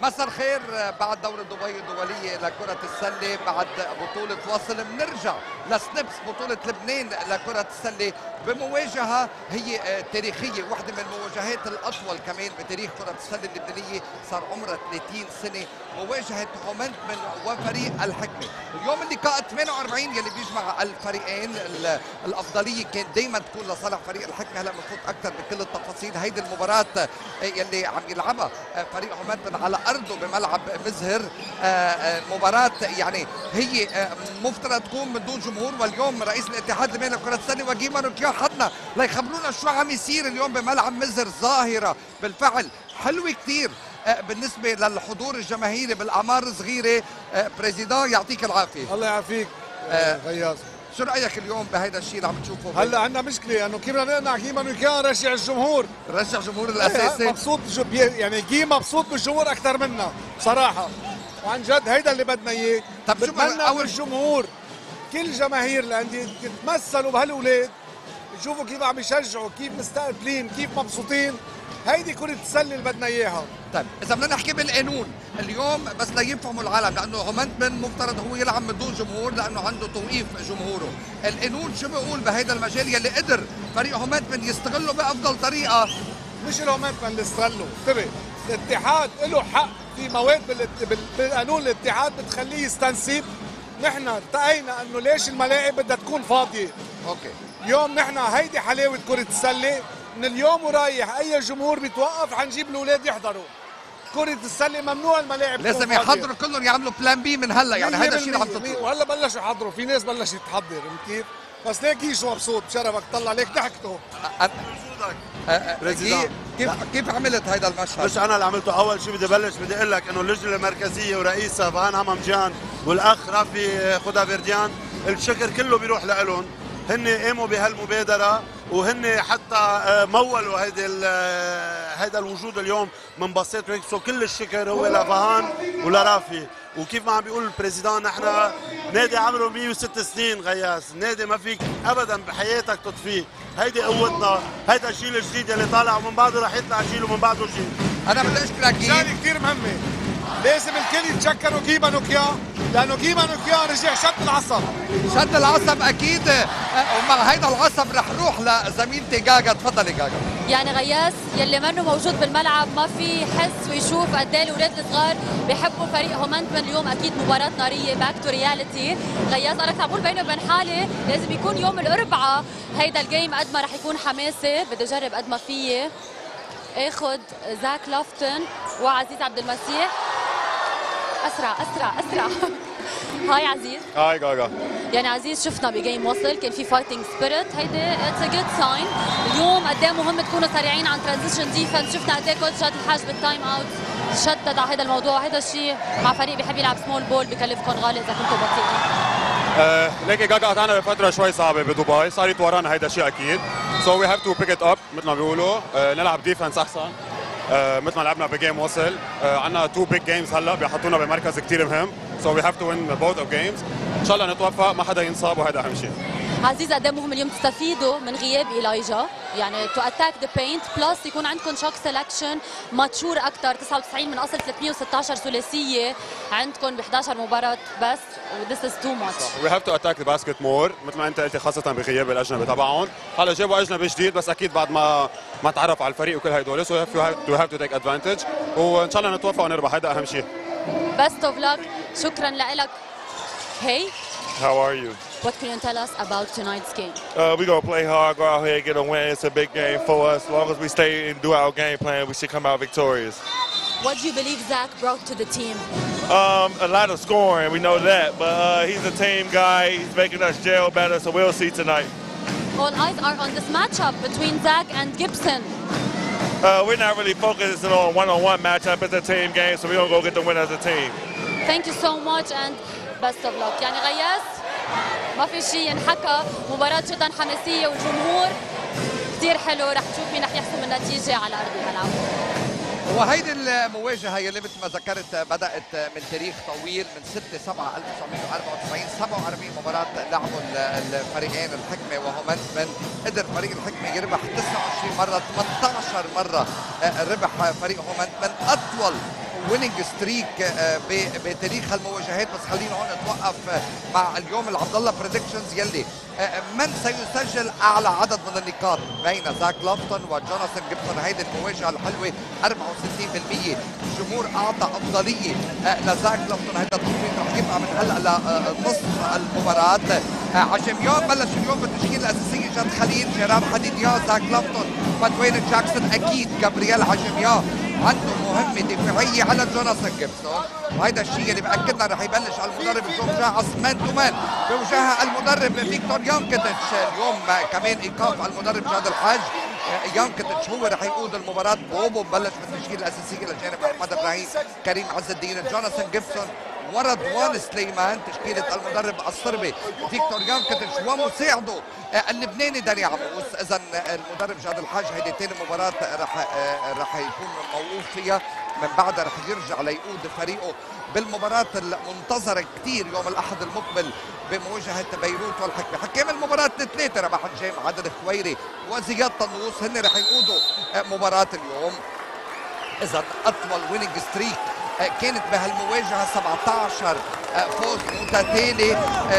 مساء الخير. بعد دورة دبي الدولية لكرة السلة، بعد بطولة وصل بنرجع لسنبس بطولة لبنان لكرة السلة بمواجهة هي تاريخية، واحدة من المواجهات الأطول كمان بتاريخ كرة السلة اللبنانية، صار عمرها 30 سنة. مواجهة هومنتمن وفريق الحكمة. اليوم اللقاء 48 يلي بيجمع الفريقين. الأفضلية كانت دايما تكون لصالح فريق الحكمة. هلا بنفوت أكثر بكل التفاصيل. هيدي المباراة يلي عم يلعبها فريق هومنتمن على أرضه بملعب مزهر، مباراة يعني هي مفترض تكون من دون جمهور. واليوم رئيس الاتحاد اللبناني لكرة السلة وجيه مانوكيو حدنا ليخبرونا شو عم يصير اليوم بملعب مزهر. ظاهرة بالفعل حلوة كثير بالنسبة للحضور الجماهيري بالأعمار الصغيرة. بريزيدان يعطيك العافية. الله يعافيك غياث. شو رأيك اليوم بهيدا الشيء اللي عم تشوفه؟ هلا عندنا مشكلة انه كيف بدنا نقنع جيما نرجع نرجع الجمهور. نرجع جمهور الأساسي. مبسوط يعني جي مبسوط بالجمهور أكثر منا بصراحة، وعن جد هيدا اللي بدنا إياه. طب شو بدنا أول الجمهور، كل جماهير الأندية يتمثلوا بهالأولاد، يشوفوا كيف عم يشجعوا، كيف مستقبلين، كيف مبسوطين. هيدي كرة السلة اللي بدنا إياها. طيب إذا بدنا نحكي بالقانون اليوم بس ليفهموا العالم، لأنه هومنتمن مفترض هو يلعب من دون جمهور لأنه عنده توقيف جمهوره. القانون شو بيقول بهيدا المجال يلي قدر فريق هومنتمن يستغله بأفضل طريقة؟ مش الهومنتمن اللي استغله، انتبه، الاتحاد له حق في مواد بالقانون. الاتحاد بتخليه يستنسب. نحن ارتقينا انه ليش الملاعب بدها تكون فاضيه. اوكي. اليوم نحن هيدي حلاوه كره السله، من اليوم ورايح اي جمهور بيتوقف حنجيب الاولاد يحضروا. كرة السلة ممنوع الملاعب لازم يحضروا كلهم، يعملوا بلان بي من هلا، يعني هذا الشيء اللي عم تطلبه. وهلا بلشوا يحضروا، في ناس بلشت تحضر، فهمت كيف؟ بس ليك شو مبسوط بشرفك، طلع عليك ضحكته. كيف عملت هيدا المشهد؟ مش انا اللي عملته. اول شيء بدي اقول لك انه اللجنه المركزيه ورئيسها فان هممجان والاخ رافي خدافرديان، الشكر كله بيروح لهم. هن قاموا بهالمبادره وهن حتى مولوا هيدا الوجود اليوم من بسيط وهيك. سو كل الشكر هو لفهان ولرافي. وكيف ما عم بيقول البريزيدان، نحن نادي عمره 106 سنين غياس، نادي ما فيك ابدا بحياتك تطفيه. هيدي قوتنا، هيدا الجيل الجديد اللي طالع ومن بعده رح يطلع جيل ومن بعده جيل. انا بدي اشكرك. شغله كثير مهمه، لازم الكل يتشكروا جيما نوكيا، لانه جيما نوكيا رجع شد العصب. شد العصب اكيد، ومع هيدا العصب رح نروح لزميلتي جاجا. تفضلي جاجا. يعني غياس يلي منه موجود بالملعب ما في يحس ويشوف قد ايه الاولاد الصغار بيحبوا فريق هومنتمن. اليوم اكيد مباراه ناريه، باك تو رياليتي. غياس انا كنت عم بقول بيني وبين حالي لازم يكون يوم الاربعاء هيدا الجيم قد ما رح يكون حماسي. بدي اجرب قد ما فيي اخذ زاك لوفتن وعزيز عبد المسيح. اسرع اسرع اسرع. هاي عزيز. هاي جاجا. يعني عزيز شفنا بجيم وصل كان في فايتنج سبيريت، هيدي اتس ا جود ساين. اليوم قد ايه مهم تكونوا سريعين عن ترانزيشن ديفنس. شفنا قد ايه كوتش شاد الحاج بالتايم اوت شدد على هذا الموضوع. هذا الشيء مع فريق بيحب يلعب سمول بول بكلفكم غالي اذا كنتوا بطيئين. ليكي جاجا قطعنا بفتره شوي صعبه بدبي، صارت ورانا هيدا الشيء اكيد. سو وي هاف تو بيك ات اب مثل ما بيقولوا، نلعب ديفنس احسن مثل ما لعبنا بجيم وصل. عندنا 2 بيج جيمز هلا بيحطونا بمركز كثير مهم. سو وي هاف تو وين بوث اوف جيمز. ان شاء الله نتوفق، ما حدا ينصاب، وهذا اهم شيء. عزيز قد ايه مهم اليوم تستفيدوا من غياب إيلايجا، يعني تو اتاك ذا بينت، بلس يكون عندكم شوك سelection ماتشور اكثر. 99 من اصل 316 ثلاثيه عندكم ب 11 مباراه بس، وذس از تو ماتش. وي هاف تو اتاك ذا باسكت مور مثل ما انت قلتي، خاصه بغياب الاجنبي تبعهم. هلا جابوا اجنبي جديد بس اكيد بعد ما تعرف على الفريق وكل هدول. سو وي هاف تو تيك ادفانتج، وان شاء الله نتوفق ونربح، هذا اهم شيء. بيست اوف لك. شكرا لك. Hey. How are you? What can you tell us about tonight's game? We're going to play hard, go out here and get a win. It's a big game for us. As long as we stay and do our game plan, we should come out victorious. What do you believe Zach brought to the team? A lot of scoring, we know that. But he's a team guy. He's making us gel better, so we'll see tonight. All eyes are on this matchup between Zach and Gibson. We're not really focusing on one-on-one matchup. It's a team game, so we're going to go get the win as a team. Thank you so much and best of luck. يعني غياس ما في شيء ينحكى، مباراة جدا حماسية والجمهور كثير حلو. رح نشوف مين رح يحسم النتيجة على أرض الملعب. وهيدي المواجهة اللي مثل ما ذكرت بدأت من تاريخ طويل، من 6/7/1994. 47 مباراة لعبوا الفريقين الحكمة وهومنتمن. قدر فريق الحكمة يربح 29 مرة، 18 مرة ربح فريق هومنتمن. أطول ويننج ستريك بتاريخ هالمواجهات. بس خلينا هون نتوقف مع اليوم العبد الله بريدكشنز يلي من سيسجل اعلى عدد من النقاط بين زاك لوفتون وجوناثان جيبسون. هيدي المواجهه الحلوه 64% الجمهور اعطى افضليه لزاك لوفتون. هيدا التصويت رح يبقى من هلا لنصف المباراه. عجميان بلش اليوم بالتشكيله الاساسيه جاد خليل، جيرار حديديا، زاك لوفتون، ودوين جاكسون. اكيد جابرييل عجميان عنده مهمة دفاعية على جوناثان جيبسون، وهيدا الشيء اللي بأكدنا رح يبلش المدرب اليوم جاهز مان تو مان بوجهها المدرب فيكتور يانكيتش. اليوم كمان ايقاف المدرب جاد الحاج. يانكيتش هو رح يقود المباراة. بوبو مبلش بالتشكيلة الأساسية لجانب أحمد إبراهيم، كريم عز الدين، جوناثان جيبسون ورضوان سليمان. تشكيلة المدرب الصربي فيكتور يانكيتش ومساعده اللبناني داني عموس. إذا المدرب جاد الحاج هيدي ثاني مباراة رح يكون موقوف فيها، من بعدها رح يرجع ليقود فريقه بالمباراة المنتظرة كثير يوم الأحد المقبل بمواجهة بيروت والحكمة. حكام المباراة الثلاثة رباح الجيم، عادل خويري وزياد طنوس، هن رح يقودوا مباراة اليوم. إذا أطول ويننج ستريك كانت بهالمواجهه 17 فوز متتالي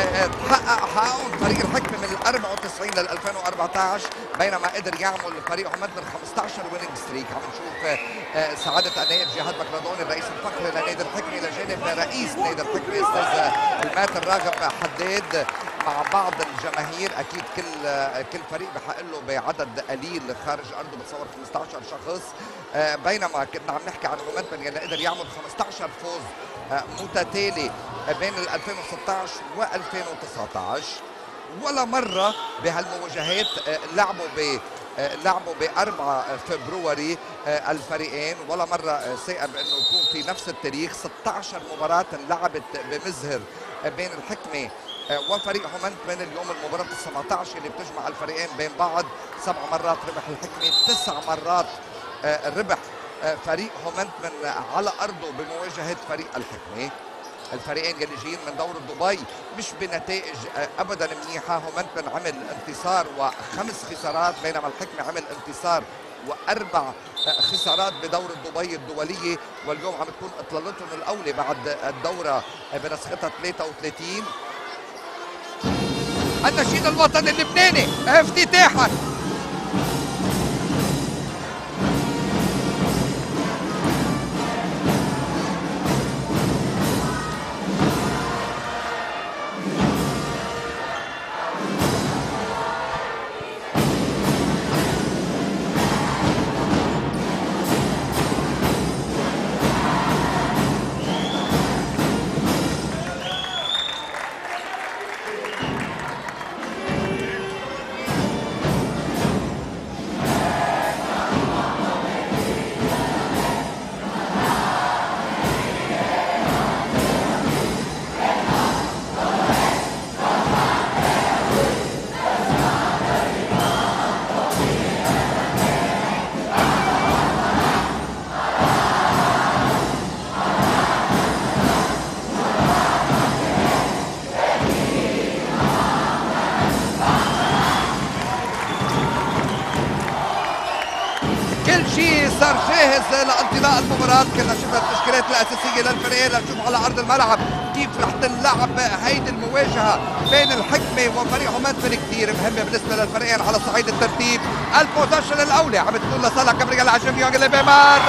حققهم فريق الحكمه من ال 94 لل 2014، بينما قدر يعمل فريق عماد من 15 ويننج ستريك. عم نشوف سعاده النائب جهاد بكردوني الرئيس الفخري لنادي الحكمه الى جانب رئيس نادي الحكمه استاذ الماتر راغب حداد مع بعض الجماهير. اكيد كل فريق بحق له بعدد قليل خارج ارضه، بتصور 15 شخص، بينما كنا عم نحكي عن مومنتم يلي قدر يعمل 15 فوز متتالي بين 2016 و 2019. ولا مره بهالمواجهات لعبوا ب 4 فبراير الفريقين، ولا مره صعب انه يكون في نفس التاريخ. 16 مباراه انلعبت بمزهر بين الحكمه وفريق هومنتمن. اليوم المباراة ال17 اللي بتجمع الفريقين بين بعض. 7 مرات ربح الحكمة، 9 مرات ربح فريق هومنتمن على أرضه بمواجهة فريق الحكمة. الفريقين اللي جايين من دورة دبي مش بنتائج أبدا منيحة. هومنتمن عمل انتصار و5 خسارات، بينما الحكمة عمل انتصار و4 خسارات بدورة دبي الدولية، واليوم عم تكون اطلالتهم الأولى بعد الدورة بنسختها 33. النشيد الوطني اللبناني افتتاحا. صار جاهز لانطلاق المباراة. كنا شفنا التشكيلات الأساسية للفريقين لنشوف على أرض الملعب كيف رح تنلعب هيدي المواجهة بين الحكمة وفريق هومنتمن. كثير مهمة بالنسبة للفريقين على صعيد الترتيب. البوزيشن الأولى عم تكون لصالح جابرييل عجميان اللي بمرر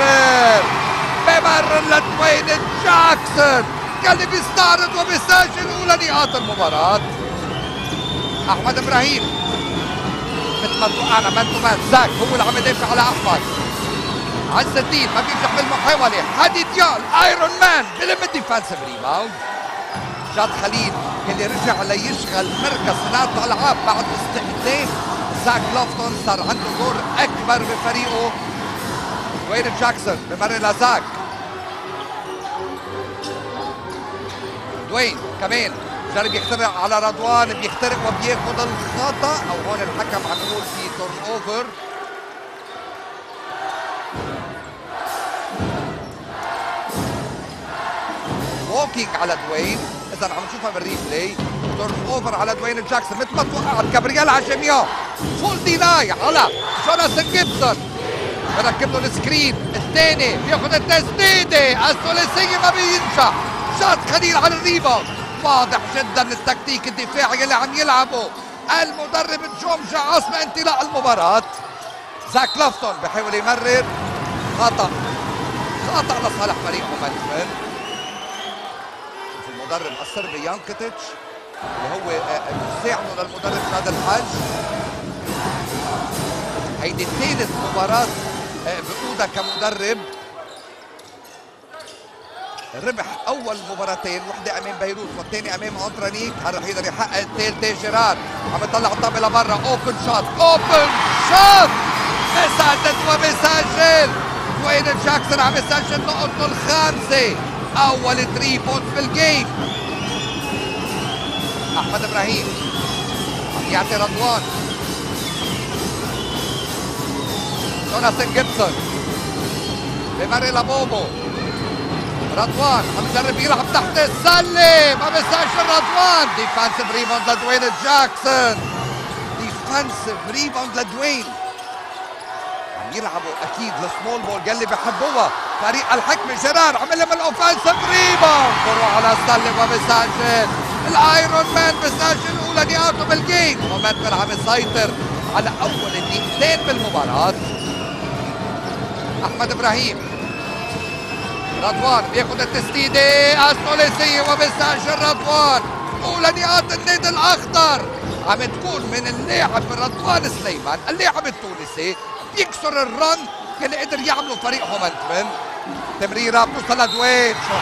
لدوين جاكسون اللي بيستعرض وبيسجل أولى نقاط المباراة. أحمد إبراهيم مثل ما توقعنا مان تو مان، زاك هو اللي عم يدافع على أحمد. عز الدين ما بينجح بالمحاولة. حديديان ايرون مان بلم الديفنسيف ريباوند. جاد خليل اللي رجع ليشغل مركز صناعة الألعاب بعد استخدام زاك لوفتون، صار عنده دور أكبر بفريقه. دوين جاكسون بمرر لزاك. دوين كمان جرب يخترق على رضوان، بيخترق وبياخذ الخطأ، أو هون الحكم عم يقول في تورن أوفر. ووكينج على دوين. اذا عم نشوفها بالريبلاي. تورن اوفر على دوين جاكسون مثل ما توقعت. جابرييل عجميان فول ديناي على جوناثان جيبسون. بركب له السكرين الثاني بياخذ التسديده الثلاثيه ما بينجح. شاط خليل على الريباوند. واضح جدا التكتيك الدفاعي اللي عم يلعبه المدرب جومجا عاصمة انطلاق المباراة. زاك لافتون بحاول يمرر خطأ لصالح فريق مومنتم. شوف المدرب الصربي يانكتيتش اللي هو مساعده للمدرب جاد الحج. هيدي ثالث مباراة بقودها كمدرب. ربح اول مباراتين، وحده امام بيروت والثانيه امام اندرانيك. هل رح يقدر يحقق الثالثه؟ جيرار عم يطلع الطابه لبرا. اوبن شوت بسدد وبسجل. دوين جاكسون عم يسجل نقطته الخامسه، اول 3 بوينتس بالجيم. احمد ابراهيم عم يعطي رضوان. جوناثان جيبسون بمري لبوبو. رضوان عم يجرب يلعب تحت السله ما بيسجل. رضوان ديفانسيف ريباوند لدوين جاكسون. ديفانسيف ريباوند لدوين. عم يلعبوا اكيد السمول بول يلي بحبوها فريق الحكمه. جيرار عمل لهم الاوفنسيف ريباوند، بروح على السله وبيسجل. الايرون مان بيسجل اولى نقاطه بالجيم. مومنتم عم يسيطر على اول دقيقتين بالمباراه. احمد ابراهيم. رضوان بياخذ التسديده الثلاثيه وبيسجل رضوان. اولى نقاط النادي الاخضر عم تكون من اللاعب رضوان سليمان اللاعب التونسي. بيكسر الرن اللي قدر يعمله فريق مومنتم. تمريره بتوصل لدوين. شو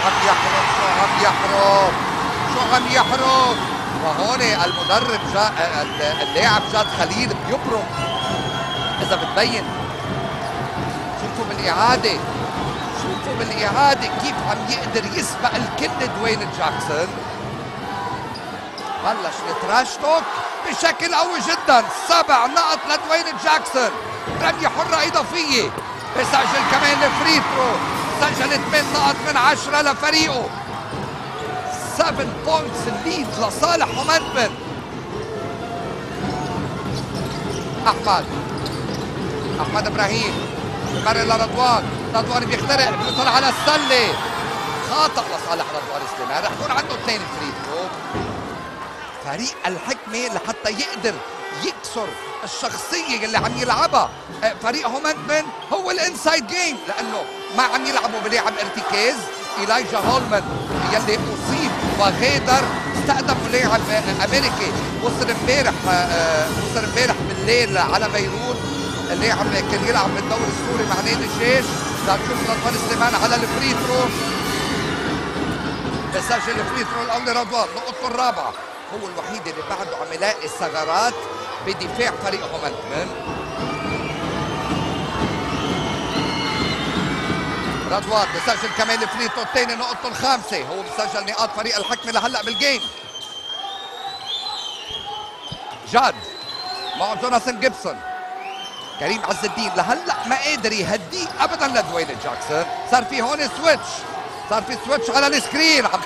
عم يحرق. وهون المدرب اللاعب جاد خليل بيبرم اذا بتبين. شوفوا بالإعادة كيف عم يقدر يسبق الكل دوين جاكسون. بلش التراش توك بشكل قوي جدا. 7 نقط لدوين جاكسون. رمية حرة إضافية. بسجل كمان الفري ثرو. سجل 8 نقط من 10 لفريقه. 7 بوينتس الليد لصالح مومنتم. أحمد إبراهيم بمرر لرضوان. رضوان بيخترق بيوصل على السله. خاطئ لصالح رضوان سليمان. رح يكون عنده 2 فري ثرو. فريق الحكمه لحتى يقدر يكسر الشخصيه اللي عم يلعبها فريق مومنتم هو الانسايد جيم، لانه ما عم يلعبوا بلاعب ارتكاز. إيلايجا هولمان يلي اصيب وغادر. استهدفوا لاعب امريكي وصل امبارح بالليل على بيروت. اللاعب كان يلعب بالدوري السوري مع نادي الجيش. لنشوف رضوان سليمان على الفري ثرو. بسجل الفري ثرو الاول رضوان نقطته الرابعه. هو الوحيد اللي بعده عم يلاقي ثغرات بدفاع فريق مومنتم. رضوان بسجل كمان الفري ثرو الثاني نقطته الخامسه. هو بسجل نقاط فريق الحكمه لهلا بالجيم. جاد مع جوناثان جيبسون. كريم عز الدين لهلا ما قادر يهديه ابدا لدوين جاكسون. صار في هون سويتش على السكرين. عم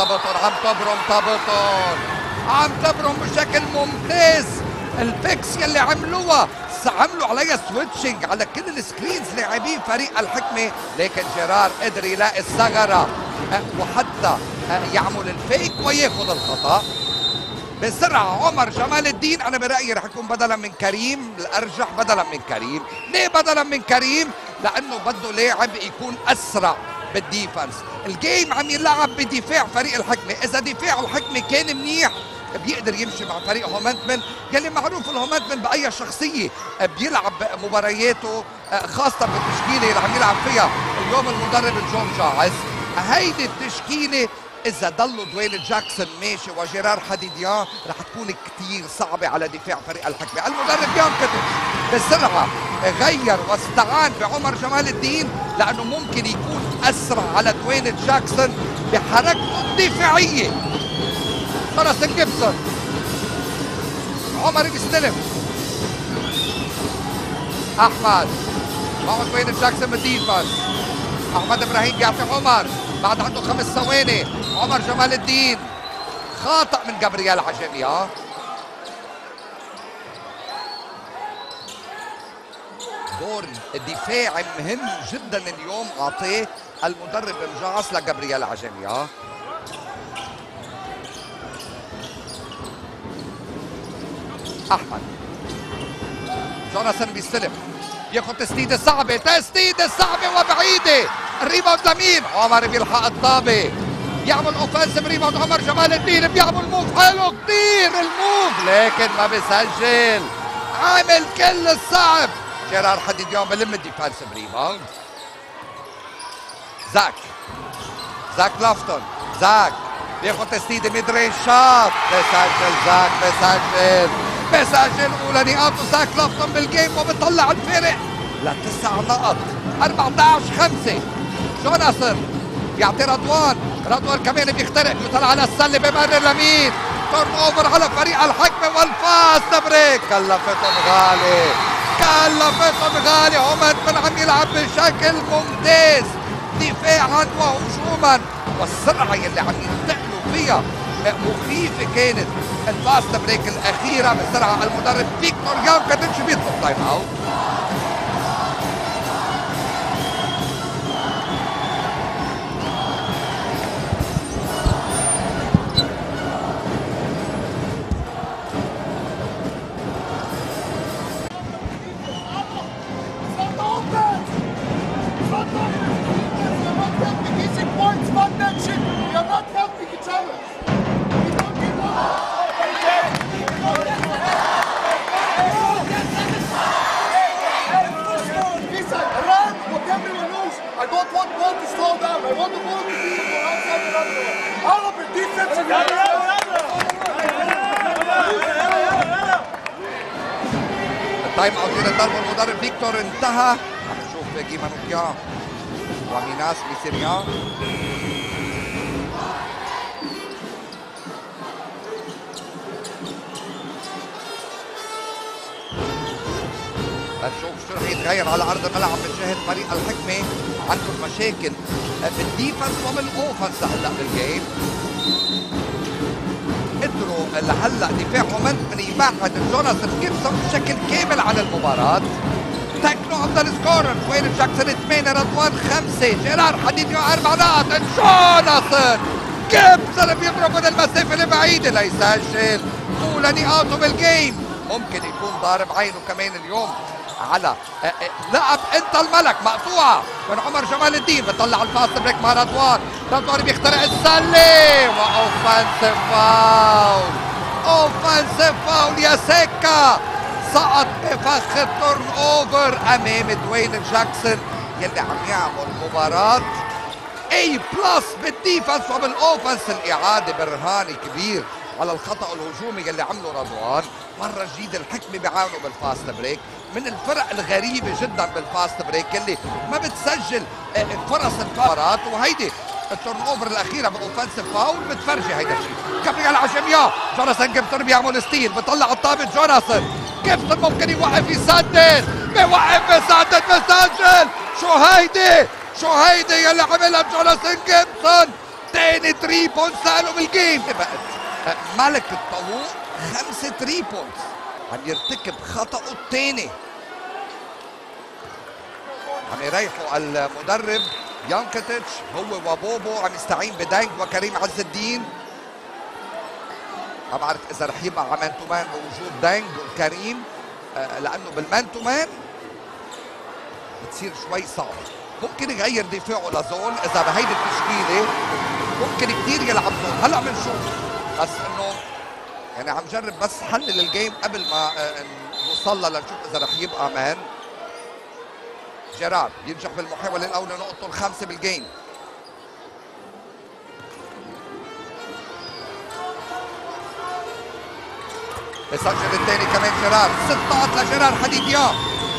تبرم بشكل ممتاز. البيكس يلي عملوها عملوا عليها سويتشنج على كل السكرينز لاعبين فريق الحكمه، لكن جيرار قدر يلاقي الثغره وحتى يعمل الفيك وياخذ الخطا بسرعه. عمر جمال الدين انا برايي رح يكون بدلا من كريم. الارجح بدلا من كريم. ليه بدلا من كريم؟ لانه بده لاعب يكون اسرع بالديفنس. الجيم عم يلعب بدفاع فريق الحكمه. اذا دفاع الحكمه كان منيح بيقدر يمشي مع فريق مومنتم يلي معروف المومنتم باي شخصيه بيلعب مبارياته خاصه بالتشكيله اللي عم يلعب فيها اليوم المدرب جون جاعز. هيدي التشكيله اذا ضلوا دوين جاكسون ماشي وجيرار حديديان رح تكون كثير صعبه على دفاع فريق الحكمه. المدرب يانكتيتش بسرعه غير واستعان بعمر جمال الدين لانه ممكن يكون اسرع على دوين جاكسون بحركته الدفاعيه. جوناثان جيبسون. عمر بيستلم. احمد مع دوين جاكسون بالديفنس. احمد ابراهيم بيعطي عمر بعد عنده 5 ثواني. عمر جمال الدين خاطئ من جابرييل عجمي. دور دفاعي مهم جدا اليوم اعطيه المدرب مجعص لجابرييل عجمي. احمد جوناثان بيستلم ياخذ تسديده صعبه، تسديده صعبه وبعيده، الريباوند لمين؟ عمر بيلحق الطابه، يعمل اوفنسيف ريباوند عمر جمال الدين، بيعمل موف حلو كثير الموف لكن ما بيسجل، عامل كل الصعب. جيرار حديد اليوم بلم الديفنسيف ريباوند. زاك لافتون، زاك بياخذ تسديده ميد رينج شوت، بيسجل زاك، بيسجل اولى نقاطه زاك لافتون بالجيم وبيطلع الفرق ل9 نقط، 14-5. جوناثان يعطي رضوان كمان بيخترق، يطلع على السله بمرر لمين؟ تورن اوفر على فريق الحكمه والفاست بريك، كلفتهم غالي. هومنتمان عم يلعب بشكل ممتاز دفاعا وهجوما، والسرعه اللي عم ينتقلوا فيها مخيفه كانت. الفاست بريك الاخيره بسرعه المدرب فيكتور يانكوفيتش بيطلب تايم اوت. التايم اوت اللي ضربه المدرب فيكتور انتهى. عم نشوف جيمانوكيان وميناس ميسيريان. نشوف شو رح يتغير على ارض الملعب من جهه فريق الحكمه. عندهم مشاكل بالديفنس وبالاوفنس هلا بالجيم. قدروا لهلا دفاع هومنتمان يبعد جوناثان جيبسون بشكل كامل عن المباراه. تكنو افضل سكورر، وين جاكسون 8، رضوان 5، جيرار حديد 4 نقط. جوناثان جيبسون بيضرب من المسافه البعيده ليسجل اولى نقاطه بالجيم. ممكن يكون ضارب عينه كمان اليوم على لعب انت الملك مقطوعه من عمر جمال الدين. بطلع الفاست بريك مع رضوان بيخترق السله واوفنسيف فاول يا سيكا، سقط بفخ التورن اوفر امام دوين جاكسون يلي عم يعمل مباراه A+ بالديفنس وبالاوفنس. الاعاده برهان كبير على الخطا الهجومي يلي عمله رضوان. مره جديده الحكمه بيعاونوا بالفاست بريك، من الفرق الغريبه جدا بالفاست بريك يلي ما بتسجل فرص المباراه. وهيدي التورن اوفر الاخيره باوفنسيف فاول بتفرجي هيدا الشيء. جابرييل عجمي، جوناثان جيبسون بيعمل ستيل، بيطلع الطابه جوناثان جيبسون ممكن يوقف يسدد، بيسدد بيسجل. شو هيدي يلي عملها جوناثان جيبسون، ثاني 3 بوينتس لإله بالجيم. بقت ملك الطاووق 5 3 بوينتس، عم يرتكب خطأه الثاني. عم يريحوا المدرب يانكوفيتش هو وبوبو، عم يستعين بدانج وكريم عز الدين. ما بعرف اذا رح يبقى مان تو مان بوجود دانج وكريم، لانه بالمان تو مان بتصير شوي صعبه. ممكن يغير دفاعه لزون اذا بهيدي التشكيله، ممكن كثير يلعب زون. هلا بنشوف، بس انه يعني عم جرب بس حلل الجيم قبل ما نوصل لنشوف اذا رح يبقى مان. جيرار ينجح بالمحاوله الاولى، نقطه الخامسه بالجيم. بسجل الثاني كمان جيرار، 6 نقط لجيرار حديديان.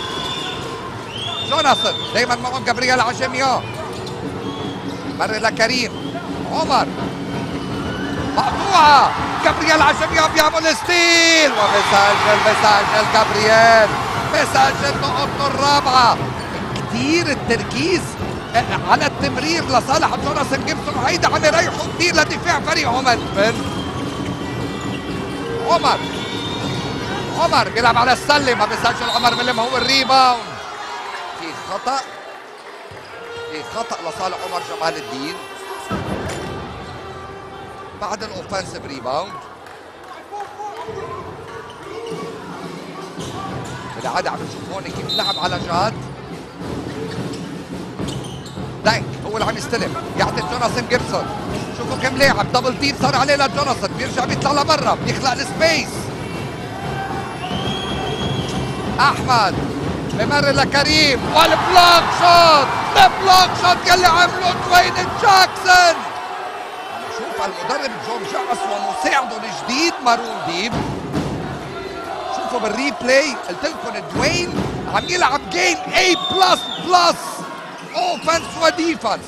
جوناثان دايما معهم جابرييل عجمي، مر لكريم، عمر مقطوعه، جابرييل عجمي بيعمل ستيل وبيسجل جابرييل، بيسجل نقطته الرابعه. كثير التركيز على التمرير لصالح جوناثان جيبسون، وهيدا عم يريحوا كثير لدفاع فريق هومنتمان. عمر بيلعب على السله، ما بيسجل عمر بيلم هو الريباوند. في خطأ لصالح عمر جمال الدين بعد الاوفنسيف ريباوند. بالعاده عم نشوف هون كيف لعب على جاد. دانك هو اللي عم يستلم، يعطي جوناثان جيبسون. شوفوا كم لاعب، دبل تيم صار عليه لجوناثان، بيرجع بيطلع لبرا، بيخلق السبيس. احمد بمر لكريم والبلوك شوت، البلوك شوت يلي عمله دوين جاكسون. عم نشوف المدرب جون جاس ومساعده الجديد مارون ديب. شوفوا بالريبلاي، قلت لكم دوين عم يلعب جيم A++ اوفنس وديفنس.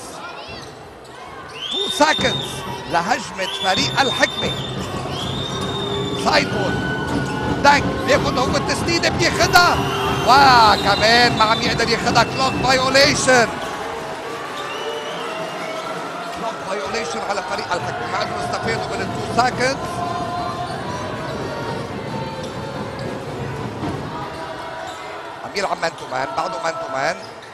2 سكندز لهجمة فريق الحكمة. سايد بول، دانك بياخد هو التسديدة بياخدها، وكمان ما عم يقدر ياخدها. كلوك فايوليشن، كلوك فايوليشن على فريق الحكمة. ما قدروا يستفيدوا من ال2 سكندز. عم يلعب مان تو مان، بعده مان تو مان.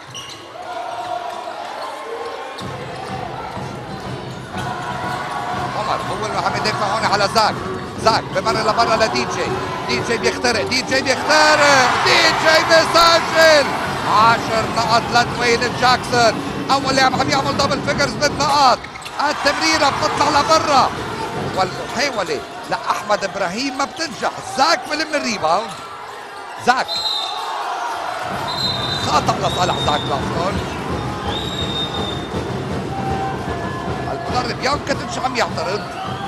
عمر هو اللي عم يدافع هون على زاك. زاك بمر لبرا لدي جي. دي جي بيخترق، دي جي بيخترق، دي جي بيسجل 10 نقط لدوين جاكسون. اول لاعب عم يعمل دبل فيجرز بالنقاط. التمريره بتطلع لبرا والمحاوله لاحمد ابراهيم ما بتنجح. زاك بلم الريباوند. زاك خطأ لصالح زاك لافلون. المدرب يانكتش عم يعترض.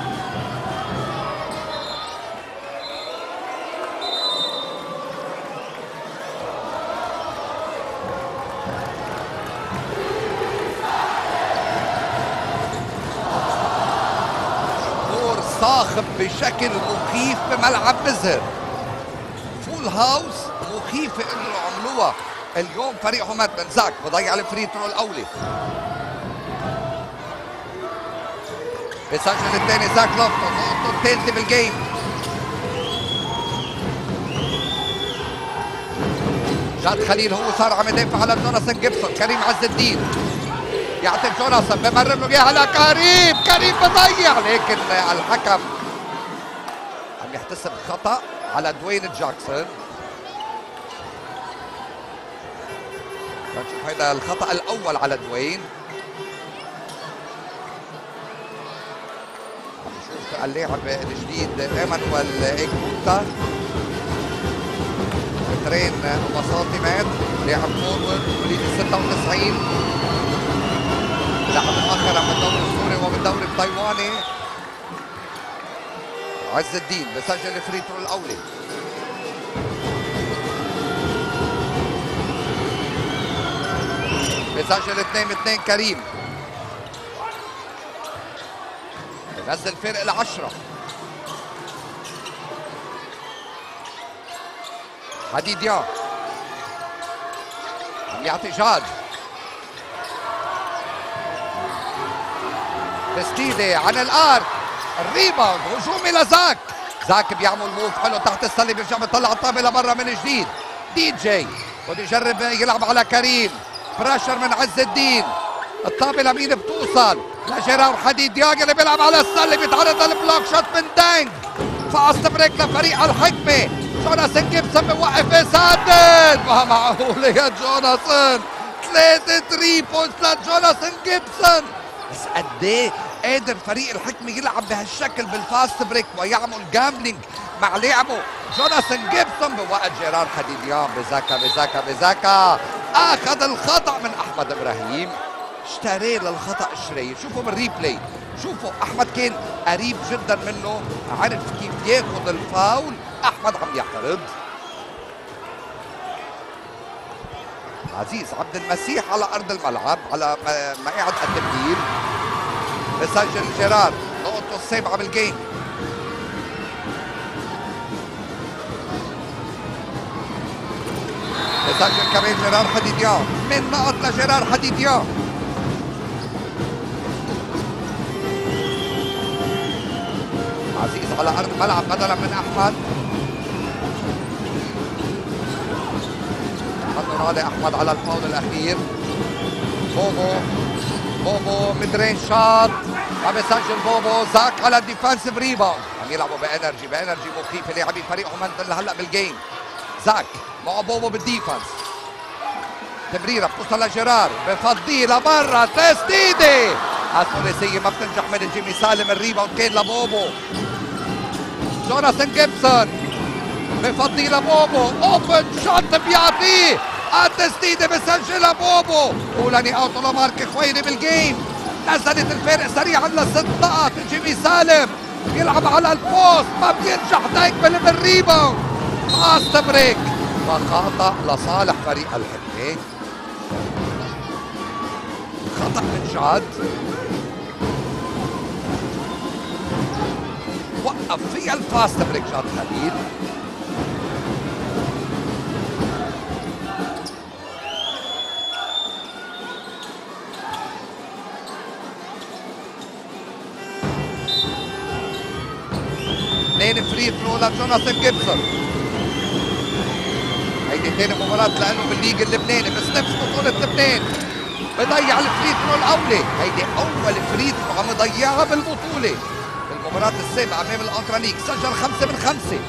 جمهور صاخب بشكل مخيف بملعب بزهر. فول هاوس مخيفة قدروا عملوها اليوم فريق حماد بن زاك. بضيع الفري ثرو الاولي. بيسجل الثاني زاك لافلون، نقطته الثالثة بالجيم. جاد خليل هو صار عم يدافع على جوناثان جيبسون. كريم عز الدين يعطي جوناثان، بمرر له اياها لكريم. كريم بضيع، لكن الحكم عم يحتسب خطأ على دوين جاكسون. نشوف هذا الخطأ الأول على دوين. عم نشوف اللاعب الجديد ايمانويل ايكوتا، مترين وسنتيمتر، لاعب فورورد وليد 96، لاعب آخر من الدوري السوري ومن الدوري التايواني. عز الدين بسجل الفري ثرو الأولي. بسجل 2-2 كريم. بنزل فرق ل10. حديديان عم يعطي جاد. تسديده عن الارك، الريباوند هجومي لزاك. زاك بيعمل موف حلو تحت السله، بيرجع بيطلع الطابه لبرا من جديد. دي جي بده يجرب يلعب على كريم. براشر من عز الدين. الطابه لمين بتوصل؟ لجيرار حديديان اللي بيلعب على السله، بيتعرض للبلوك شوت من دانج. فاست بريك لفريق الحكمه. جوناثان جيبسون بوقف يسدد. ما معقول يا جوناثان، 3 3 بوينتس لجوناثان جيبسون. بس قد ايه قادر فريق الحكمه يلعب بهالشكل بالفاست بريك ويعمل جامبلينج مع لعبه. جوناثان جيبسون بوقت جيرار حديديان بذكاء اخذ الخطا من احمد ابراهيم، اشتري للخطا شري. شوفوا بالريبلاي، شوفوا احمد كان قريب جدا منه، عرف كيف ياخذ الفاول. احمد عم يعترض. عزيز عبد المسيح على ارض الملعب على مقاعد التبديل. بسجل جيرار نقطته السابعه بالجيم. بسجل كمان جيرار حديديان، من نقط لجيرار حديديان. عزيز على ارض الملعب بدلا من احمد. استرالي احمد على الفاول الاخير. بوبو مدرين شاط، عم يسجل بوبو. زاك على الديفنسيف ريباوند، عم يلعبوا بانرجي مخيفه لاعبي فريق عمان هلا بالجيم. زاك مع بوبو بالديفنس، تمريره بتوصل لجيرار، بفضيه لبرا، تسديده الثلاثيه ما بتنجح من جيمي سالم. الريباوند كان لبوبو. جوناثان جيبسون بفضيه لبوبو، اوبن شوت بيعطيه، التسديده بسجلها بوبو. ولاني اوت لمارك خويري بالجيم. نزلت الفارق سريعا ل6 نقط. جيمي سالم يلعب على البوست، ما بينجح دايك بالريباوند. فاست بريك وخطأ لصالح فريق الحكمة. خطأ من جاد، وقف فيها الفاست بريك جاد خليل. اثنين فري ثرو لجوناثان جيبسون. هيدي ثاني مباراة لأنه بالليج اللبناني بسنبس بطولة لبنان. بضيع الفري ثرو الأولى، هيدي أول فري ثرو عم يضيعها بالبطولة. بالمباراة السابقة أمام الأنترانيك سجل 5 من 5.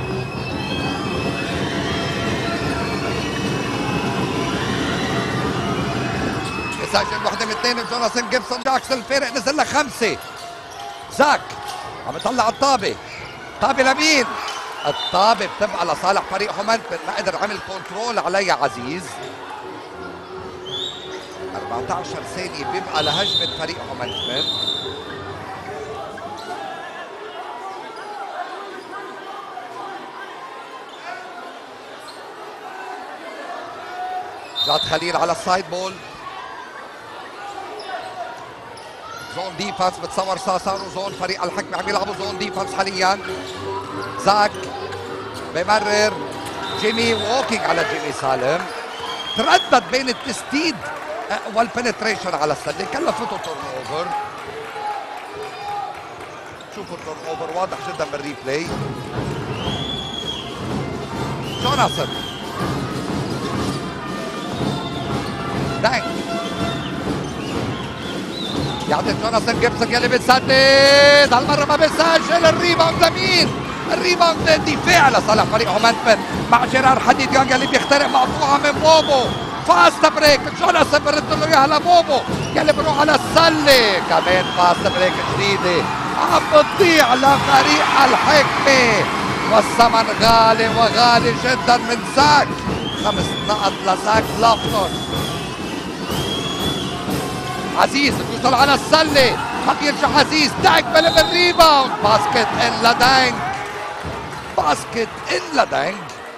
بسجل وحدة من اثنين جوناثان جيبسون. جاكسون الفارق نزل ل 5. زاك عم يطلع الطابة، طابة لمين؟ الطابة بتبقى لصالح فريق هومنتمن، ما قدر عمل كنترول عليها عزيز. 14 ثانية بيبقى لهجمة فريق هومنتمن. جاد خليل على السايد بول. زون ديفنس بتصور صاروا زون فريق الحكمة، عم يلعبوا زون ديفنس حاليا. زاك بمرر، جيمي ووكينج على جيمي سالم. تردد بين التسديد والبنتريشن على السله، كلفته تورن اوفر. شوفوا التورن اوفر واضح جدا بالريبلاي. جوناثان دانك يعطي جوناثان جيبسون يلي بتسدد، هالمره ما بيسجل. الريباوند لمين؟ الريباوند دفاع لصالح فريق هومنتمن مع جيرار حديد يانج اللي بيخترق مقطوعه من بوبو. فاست بريك، جوناثان برد له اياها لبوبو يلي بروح على السله. كمان فاست بريك جديده عم بتضيع لفريق الحكمه، والثمن غالي وغالي جدا من زاك. 5 نقط لزاك لافلون. عزيز بيوصل على السله، ما بيرجع عزيز. دانك بلم الريباوند، باسكت ان لدانك، باسكت ان لدانك.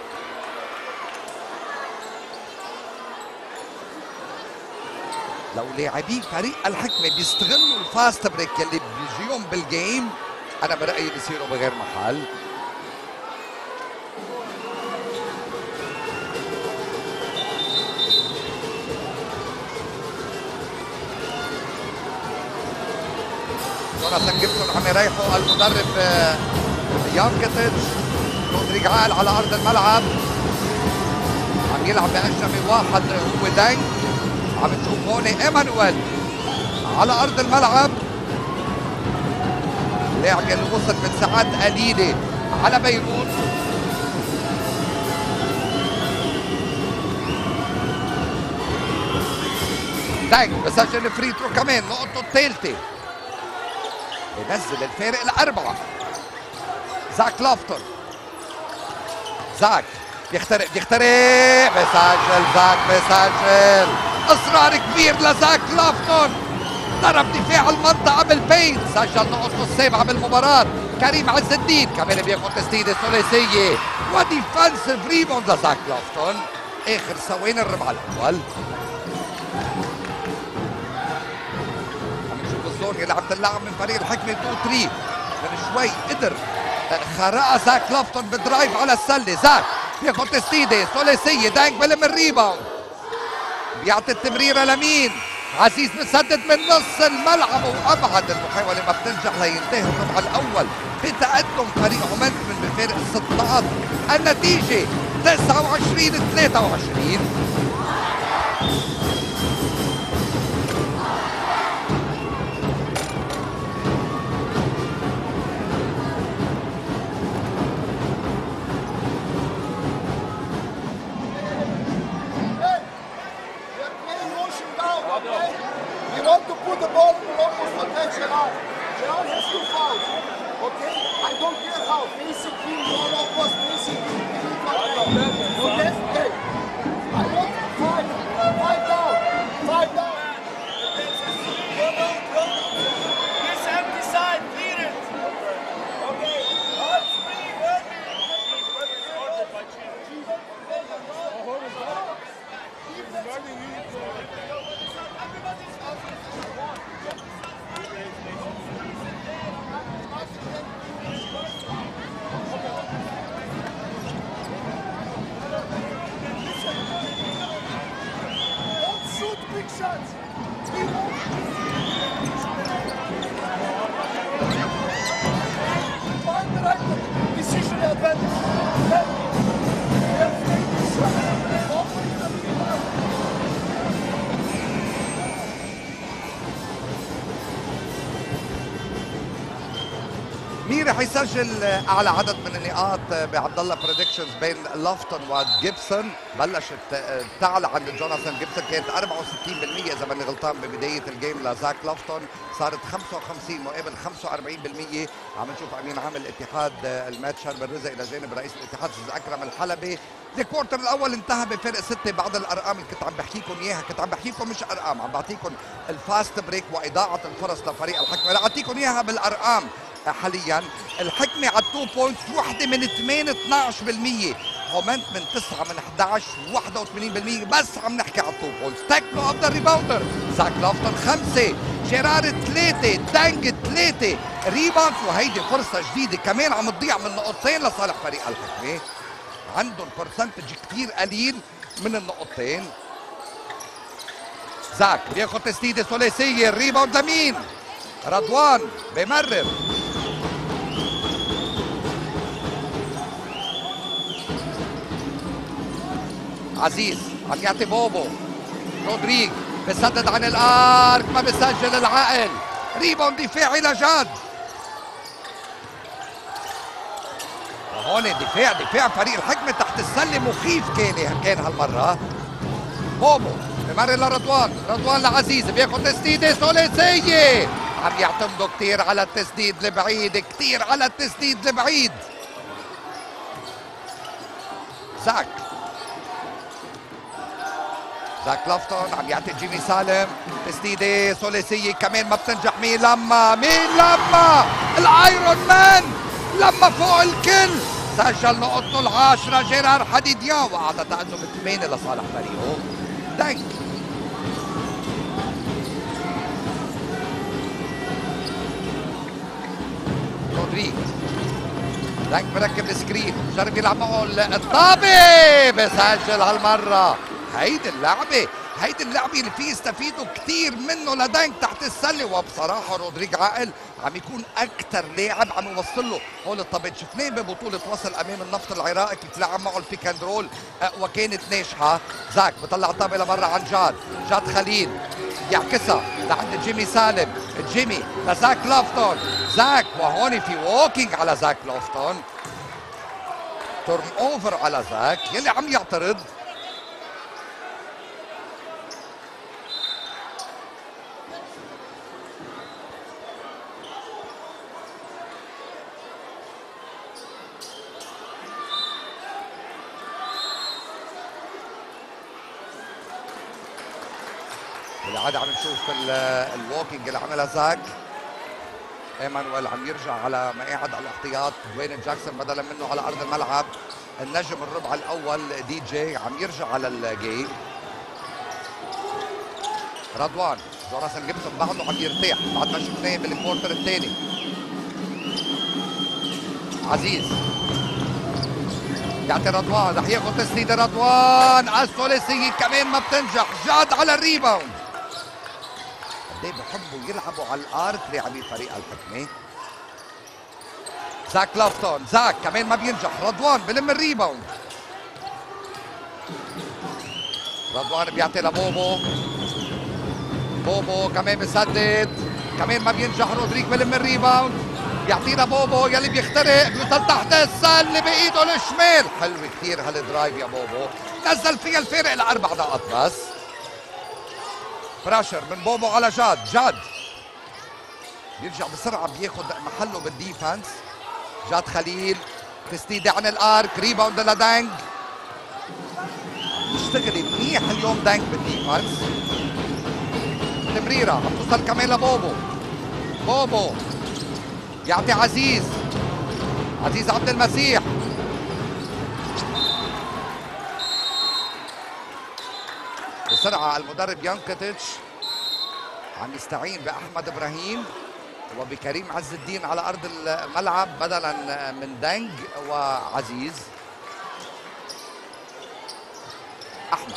لو لاعبي فريق الحكمه بيستغلوا الفاست بريك اللي بيجيهم بالجيم، انا برايي بيصيروا بغير محل. جوناثان جيبسون عم يريحوا المدرب يانكيتش. رودريغال على ارض الملعب عم يلعب باجنبي واحد هو دانك. عم تشوف هون ايمانويل على ارض الملعب، لاعب اللي وصل من ساعات قليله على بيروت. دانك بسجل فري ثرو كمان، نقطته الثالثه، ينزل الفارق ل4. زاك لافطر، زاك بيخترق بيسجل. زاك بيسجل، اصرار كبير لزاك لافطون. ضرب دفاع المنطقه بالبيت، سجل نقطته السابعه بالمباراه. كريم عز الدين كمان بياخذ تسديده ثلاثيه وديفنسيف ريباوند لزاك لافطون. اخر ثواني الربع الاول. الزون اللي عم تلعب من فريق الحكمه 2-3 من شوي قدر خرقها زاك لافطون بدرايف على السله. زاك بياخذ تسديده ثلاثيه، دانك بلم الريباوند، بيعطي التمريره لمين؟ عزيز بسدد من نص الملعب وابعد. المحاوله ما بتنجح لينتهي الربع الاول بتقدم فريق هومنتمن بفارق 6 نقاط. النتيجه 29-23. سجل اعلى عدد من النقاط بعبد الله بريدكشنز بين لافطن وجيبسون. بلشت تعلى عند جوناثان جيبسون، كانت 64% اذا ماني غلطان ببدايه الجيم لزاك لافطن، صارت 55 مقابل 45%. عم نشوف امين عامل الاتحاد الماتش شرب الرزق الى جانب رئيس الاتحاد استاذ اكرم الحلبي. الكوارتر الاول انتهى بفرق 6. بعض الارقام اللي كنت عم بحكيكم اياها، كنت عم بحكيكم مش ارقام، عم بعطيكم الفاست بريك واضاعه الفرص لفريق الحكمه. رح اعطيكم اياها بالارقام. حاليا الحكمه على 2 بوينتس، وحده من 8 12%، هومنت من 9 من 11 81%. بس عم نحكي على 2 بوينتس. تاكلو اوف ذا ريباوندر زاك لافطن 5، جيرار 3، دانج 3 ريباوند. وهيدي فرصه جديده كمان عم تضيع من نقطتين لصالح فريق الحكمه. عندهم برسنتج كثير قليل من النقطتين. زاك بياخذ تسديده ثلاثيه، الريباوند لمين؟ رضوان بمرر. عزيز عم يعطي بوبو، رودريج بسدد عن الارك، ما بسجل العقل. ريباوند دفاعي لجاد. هون دفاع فريق الحكمة تحت السلة مخيف كان هالمرة. بوبو بمرر لرضوان، رضوان لعزيز بياخذ تسديدة ثلاثية. عم يعتمدوا كثير على التسديد البعيد، كثير على التسديد البعيد. زاك لافطن عم يعطي جيمي سالم تسديده ثلاثيه كمان ما بتنجح. مين لما الايرون مان لما فوق الكل، سجل نقطته العاشره جيرار حديديان، واعطى تقدم 8 لصالح فريقه. دانك رودريج، دانك مركب السكرين، جرب يلعب معه الطابه، بسجل هالمره. هيدي اللعبة اللي فيه يستفيدوا كثير منه لدانك تحت السلة. وبصراحة رودريج عاقل، عم يكون أكثر لاعب عم يوصل له هول الطابات. شفناه ببطولة وصل أمام النفط العراقي كيف لعب معه البيك اند رول وكانت ناجحة. زاك بطلع الطابة لبرا عن جاد خليل، يعكسها لعند جيمي سالم، جيمي لزاك لافطن، زاك وهون في ووكينج على زاك لافطن، تورن اوفر على زاك يلي عم يعترض. بالعاده عم نشوف الووكينج اللي عملها زاك. ايمانويل عم يرجع على مقاعد الاحتياط، دوين جاكسون بدلا منه على ارض الملعب. النجم الربع الاول دي جي عم يرجع على الجيم. رضوان جوناثان جيبسون بعده عم يرتاح بعد ما شفناه بالكوارتر الثاني. عزيز يعطي رضوان، رح ياخذ تسديده رضوان، الثلاثيه كمان ما بتنجح. جاد على الريباوند. قد ايه بحبوا يلعبوا على الارك لاعبي فريق الحكمه. زاك لافطن، زاك كمان ما بينجح. رضوان بلم الريباوند. رضوان بيعطي لبوبو، بوبو كمان بسدد، كمان ما بينجح. رودريج بلم الريباوند، بيعطينا بوبو يلي بيخترق، بيوصل تحت السله بايده الشمال. حلو كثير هالدرايف يا بوبو، نزل فيها الفارق ل4 نقاط بس. براشر من بوبو على جاد بيرجع بسرعه بياخذ محله بالديفنس. جاد خليل تسديده عن الارك، ريباوند لدانج. بيشتغل منيح اليوم دانج بالديفنس. تمريره عم توصل كمان لبوبو، بوبو يعطي عزيز عبد المسيح. بسرعة المدرب يانكتيتش عم يستعين بأحمد إبراهيم وبكريم عز الدين على أرض الملعب بدلا من دانج وعزيز. أحمد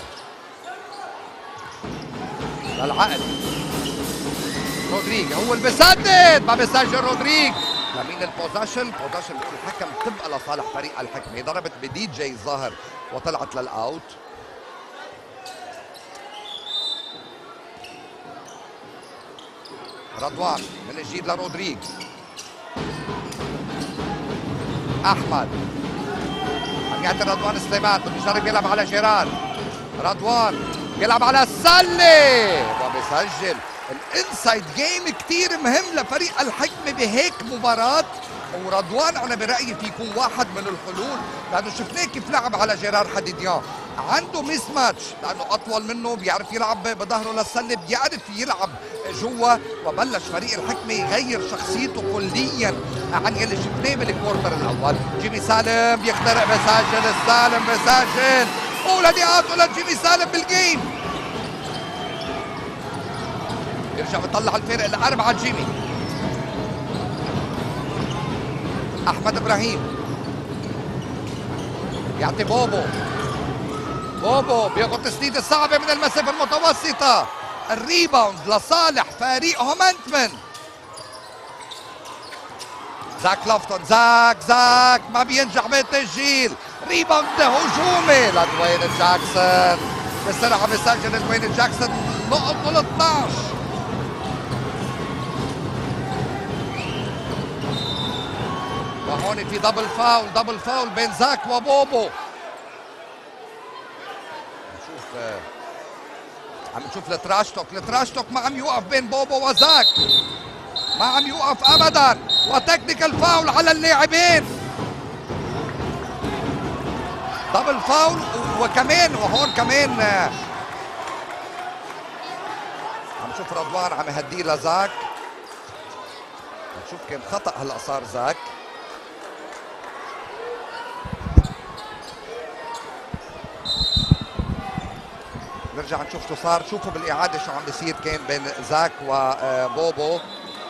للعقل، رودريج هو اللي بسدد، ما بيسجل رودريج. لمين البوزيشن بيقول الحكم تبقى لصالح فريق الحكمة. ضربت بدي جي الظاهر وطلعت للأوت. رضوان من جديد لرودريج، احمد عم يعطي رضوان سليمان، بده يجرب يلعب على جيرار. رضوان بيلعب على السله وبيسجل. الانسايد جيم كثير مهم لفريق الحكمه بهيك مباراه، ورضوان انا برايي في يكون واحد من الحلول، لانه شفناه كيف لعب على جيرار حديديان، عنده ميس ماتش لانه اطول منه، بيعرف يلعب بظهره للسله، بيعرف يلعب جوا، وبلش فريق الحكمه يغير شخصيته كليا عن يلي شفناه بالكوارتر الاول. جيمي سالم بيخترق بيسجل، السالم بيسجل، اولى نقاط لجيمي سالم بالجيم. يرجع بيطلع الفرق الاربعه جيمي. احمد ابراهيم يعطي بوبو، بوبو بياخذ تسديده صعبه من المسافه المتوسطه، الريباوند لصالح فريق هومنتمن. زاك لافطون، زاك ما بينجح بالتسجيل، ريباوند هجومي لدوين جاكسون، بسرعه بيسجل دوين جاكسون نقطه ال 12. وهون في دبل فاول بين زاك وبوبو. عم نشوف التراش توك ما عم يوقف بين بوبو وزاك، ما عم يوقف ابدا، وتكنيكال فاول على اللاعبين، دبل فاول. وكمان وهون كمان عم نشوف رضوان عم يهديه لزاك، نشوف كان خطأ هلا صار زاك. نرجع نشوف شو صار، شوفوا بالإعادة شو عم بيصير كان بين زاك وبوبو.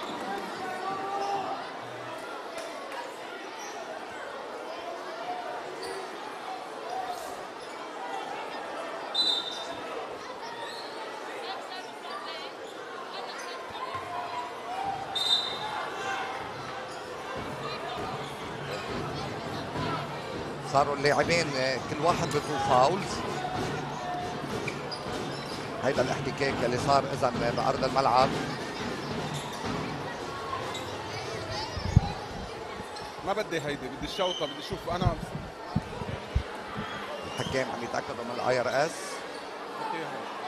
صاروا اللاعبين كل واحد بده فاولز. هيدا الاحتكاك اللي صار اذا بارض الملعب. ما بدي هيدي، بدي الشوطه، بدي اشوف انا. الحكام عم يتاكدوا من الاي ار اس. اوكي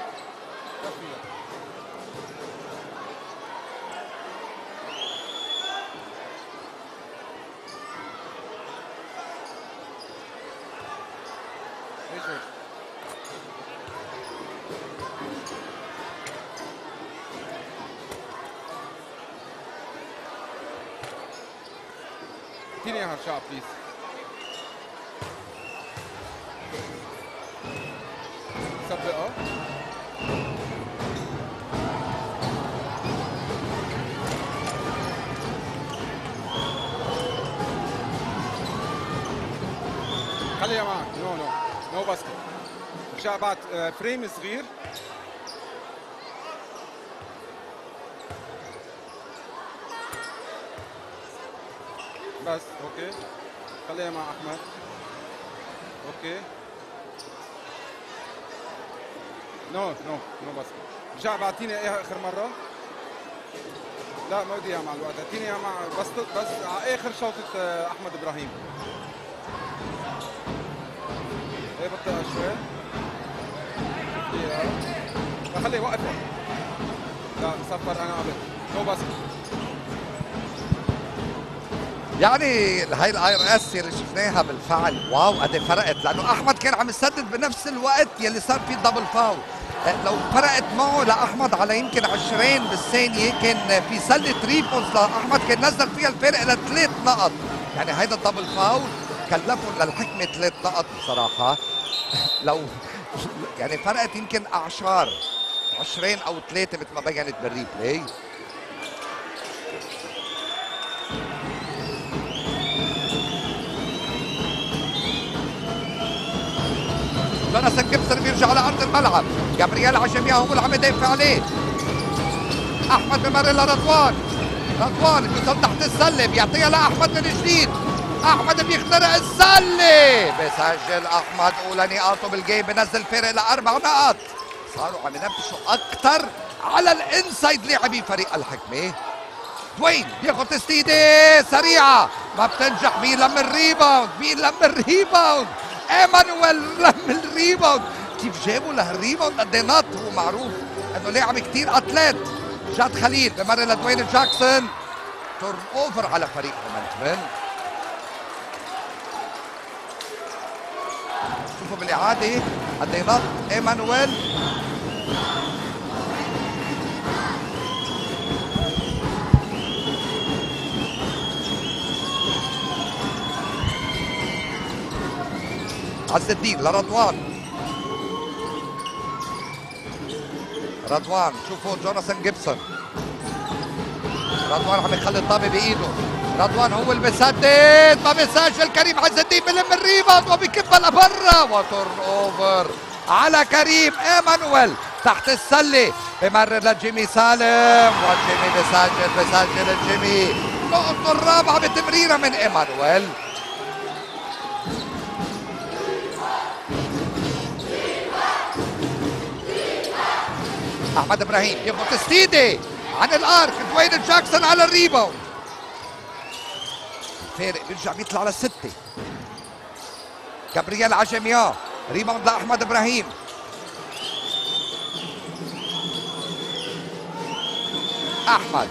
اعطيني اياها رشاق بليز. سبقها. خليها معك. نو باسكت. رشاق بعد فريم صغير. بس اوكي، خليها مع احمد. اوكي نو بس رجع بعطيني اياها اخر مره. لا ما بدي اياها مع الوقت، اعطيني اياها مع بس على اخر شوطه احمد ابراهيم. ايه بطيئه شوي. خليه وقفها. لا صفر انا قبل. نو بس يعني هاي الاي ار اس اللي شفناها بالفعل واو قد فرقت، لانه احمد كان عم يسدد بنفس الوقت يلي صار فيه الدبل فاول. لو فرقت معه لاحمد على يمكن 20 بالثانيه كان في سله ريبونز لاحمد كان نزل فيها الفارق ل3 نقط. يعني هيدا الدبل فاول كلفهم للحكمه 3 نقط بصراحه. لو يعني فرقت يمكن اعشار 20 او 3 مثل ما بينت بالريبلاي. جوناثان جيبسون بيرجع على ارض الملعب، جابرييل عشمية هو اللي عم يدافع عليه. احمد بمرر لرضوان، رضوان بيوصل تحت السله بيعطيها لاحمد من جديد، احمد بيخترق السله بيسجل احمد اولى نقاطه بالجيم، بنزل فرق ل4 نقاط. صاروا عم ينبشوا اكثر على الانسايد لاعبي فريق الحكمه. دوين بياخد تسديده سريعه ما بتنجح. مين لم الريباوند؟ مين لم الريباوند؟ ايمانويل لم الريباوند. كيف جابوا لهالريباوند؟ قد ايه نط. هو معروف انه لاعب كثير اتليت. جاد خليل بمر لدوين جاكسون. تورن اوفر على فريق مومنتمن. شوفوا بالاعاده قد ايه نط ايمانويل. عز الدين لرضوان. رضوان شوفوا جوناثان جيبسون. رضوان عم يخلي الطابه بايده. رضوان هو اللي بيسدد ما بيسجل. كريم عز الدين بلم الريباوند وبيكبها لبرا وتورن اوفر على كريم. ايمانويل تحت السله بمرر لجيمي سالم وجيمي بسجل الجيمي. نقطته الرابعه بتمريره من ايمانويل. احمد ابراهيم ياخذ تسديده عن الارك. دوين جاكسون على الريباوند. فارق بيرجع بيطلع للسته. جابرييل عجميان ريباوند لاحمد ابراهيم. احمد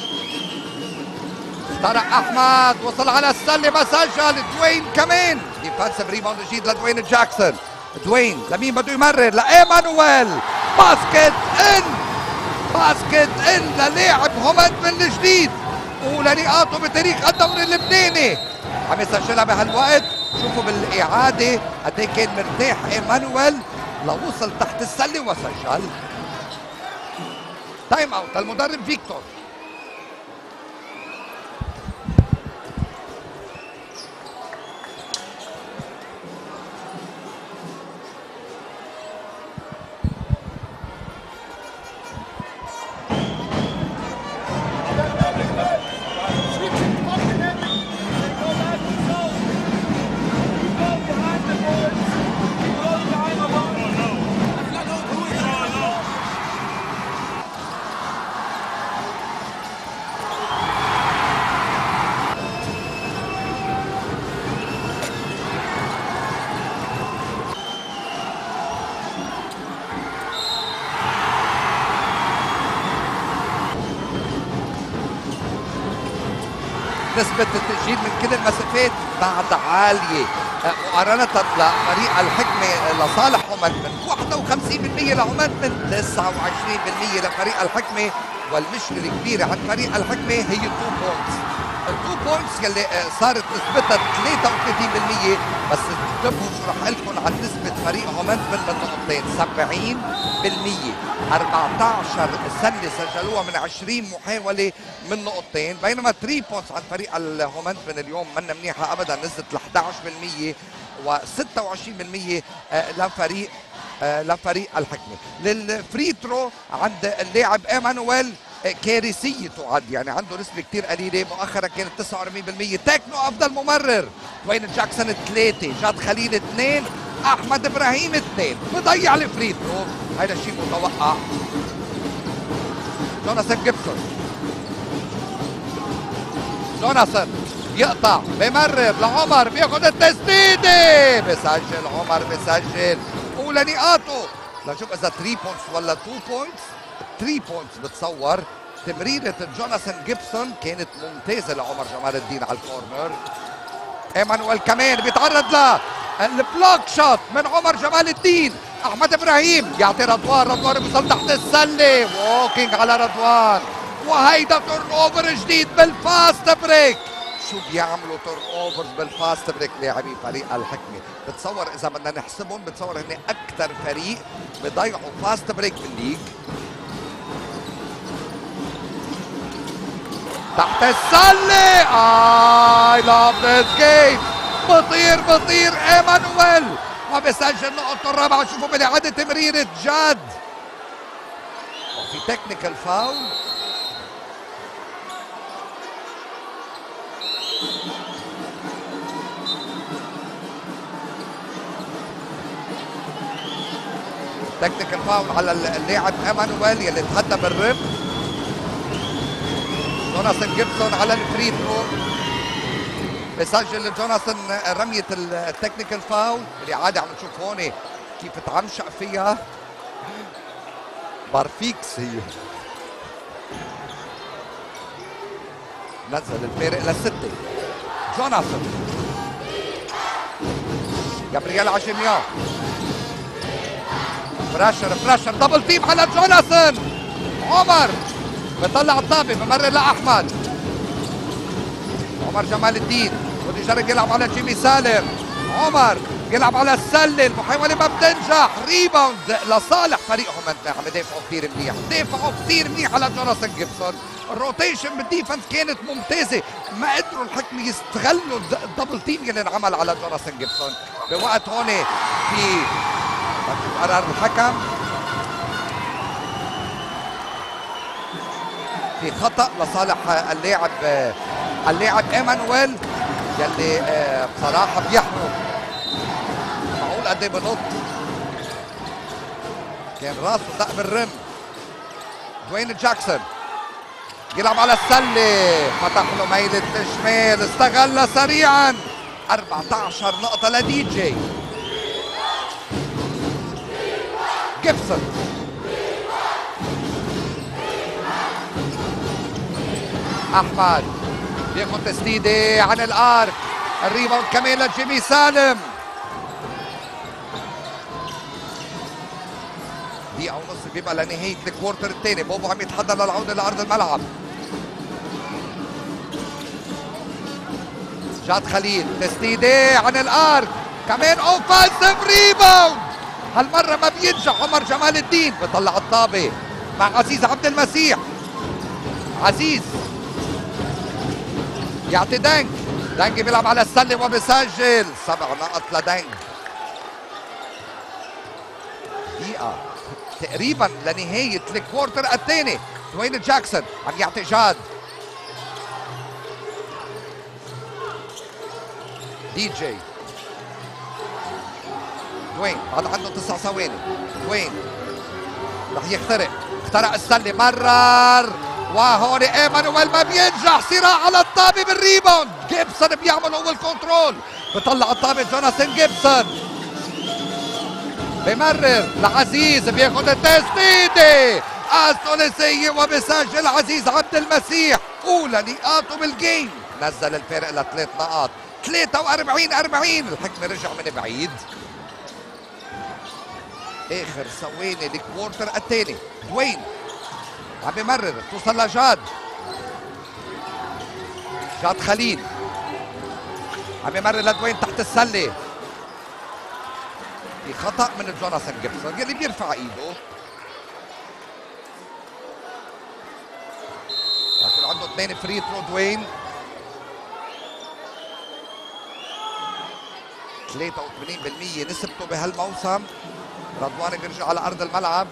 طارق احمد وصل على السله ما سجل. دوين كمان ديفنسيف ريباوند جديد لدوين جاكسون. دوين لمين بده يمرر؟ لايمانويل. باسكت ان باسكت ان للاعب مومنتمن الجديد ولنقاطه بتاريخ الدوري اللبناني. عم يسجلها بهالوقت. شوفوا بالاعاده قد ايه كان مرتاح ايمانويل لوصل تحت السله وسجل. تايم اوت المدرب فيكتور. نسبة التسجيل من كل المسافات بعد عالية مقارنة لفريق الحكمة لصالح مومنتمن. 51% لمومنتمن، 29% لفريق الحكمة. والمشكلة الكبيرة عند فريق الحكمة هي التو بوينتس. التو بوينتس يلي صارت نسبتها 33%. بس انتبهوا شو رح اقول لكم عن نسبة فريق مومنتمن من نقطتين 70%. 14 سله سجلوها من 20 محاوله من نقطتين. بينما 3 بوينتس عند فريق المومنتمن اليوم منا منيحه ابدا، نزلت ل 11% و26% لفريق الحكمه. للفري ثرو عند اللاعب ايمانويل كارثيه تعد، يعني عنده نسبه كثير قليله. مؤخرا كانت 49%. تكنو افضل ممرر. دوين جاكسون 3، جاد خليل 2، احمد ابراهيم 2. بضيع الفري ثرو، هذا الشيء متوقع. جوناثان جيبسون، جوناثان يقطع بمرر لعمر بياخذ التسديده بسجل. عمر بسجل ولنقاطه. لنشوف اذا 3 بوينتس ولا 2 بوينتس. 3 بوينتس بتصور. تمريرة جوناثان جيبسون كانت ممتازة لعمر جمال الدين على الكورنر. ايمانويل كمان بيتعرض له البلوك شوت من عمر جمال الدين. احمد ابراهيم يعطي رضوان، رضوان بيوصل تحت السله، ووكينج على رضوان. وهيدا تورن اوفر جديد بالفاست بريك. شو بيعملوا تورن اوفرز بالفاست بريك لاعبي فريق الحكمه؟ بتصور اذا بدنا نحسبهم بتصور هن اكثر فريق بضيعوا فاست بريك بالليج. تحت السله. I love this game. بطير ايمانويل وبسجل نقطته الرابعه. شوفوا بالاعاده تمريره جاد وفي تكنيكال فاول. تكنيكال فاول على اللاعب ايمانويل يلي تهدى بالرم. جوناثان جيبسون على الفري ثرو. بسجل جوناثان رمية التكنيكال فاول اللي عادي عم نشوف هون كيف تعمشق فيها. بارفيكس هي. نزل الفارق للستة. جوناثان جابرييل عجميان براشر دبل تيم على جوناثان. عمر بطلع الطابة بمرر لأحمد. عمر جمال الدين بده يجرب يلعب على جيمي سالم. عمر يلعب على السلة، المحاولة ما بتنجح. ريباوند لصالح فريقهم. عم يدافعوا كثير منيح، دافعوا كثير منيح على جوناثان جيبسون. الروتيشن بالديفنس كانت ممتازة، ما قدروا الحكم يستغلوا الدبل تيم اللي انعمل على جوناثان جيبسون. بوقت هون في قرار الحكم في خطأ لصالح اللاعب ايمانويل يلي بصراحة بيحرق. معقول قد ايه بنط، كان راسه دق بالرم. دوين جاكسون يلعب على السلة، فتح له ميلة شمال، استغلها سريعا. 14 نقطة لدي جي. جيبسون احمد بياخد تسديده عن الارك. الريباوند كمان لجيمي سالم. دقيقة ونص بيبقى لنهاية الكوارتر الثاني. بوبو عم يتحضر للعودة لأرض الملعب. جاد خليل تسديده عن الارك كمان اوفنسيف ريباوند. هالمرة ما بينجح عمر جمال الدين. بطلع الطابة مع عزيز عبد المسيح. عزيز يعطي دانج بيلعب على السلة وبسجل. 7 نقط لدانج. دقيقة تقريبا لنهاية الكوارتر الثاني. دوين جاكسون عم يعطي جاد. دي جي دوين بعد عنده 9 ثواني. دوين رح اخترق السلة، مرر، وهون ايمانويل ما بينجح. صراع على الطابة بالريباوند. جيبسون بيعمل هو الكنترول. بطلع الطابة جوناثان جيبسون، بمرر لعزيز بياخد التسديدة الثلاثية وبسجل عزيز عبد المسيح أولى نقاطه بالجيم. نزل الفارق ل3 نقاط. 43-40. الحكم رجع من بعيد. اخر ثواني الكوارتر الثاني. دوين عم بمرر، توصل لجاد. جاد خليل عم بمرر لدوين تحت السله. في خطأ من جوناثان جيبسون يلي بيرفع ايده، لكن عنده 2 فري ثرو. دوين 83% نسبته بهالموسم. رضوان بيرجع على ارض الملعب.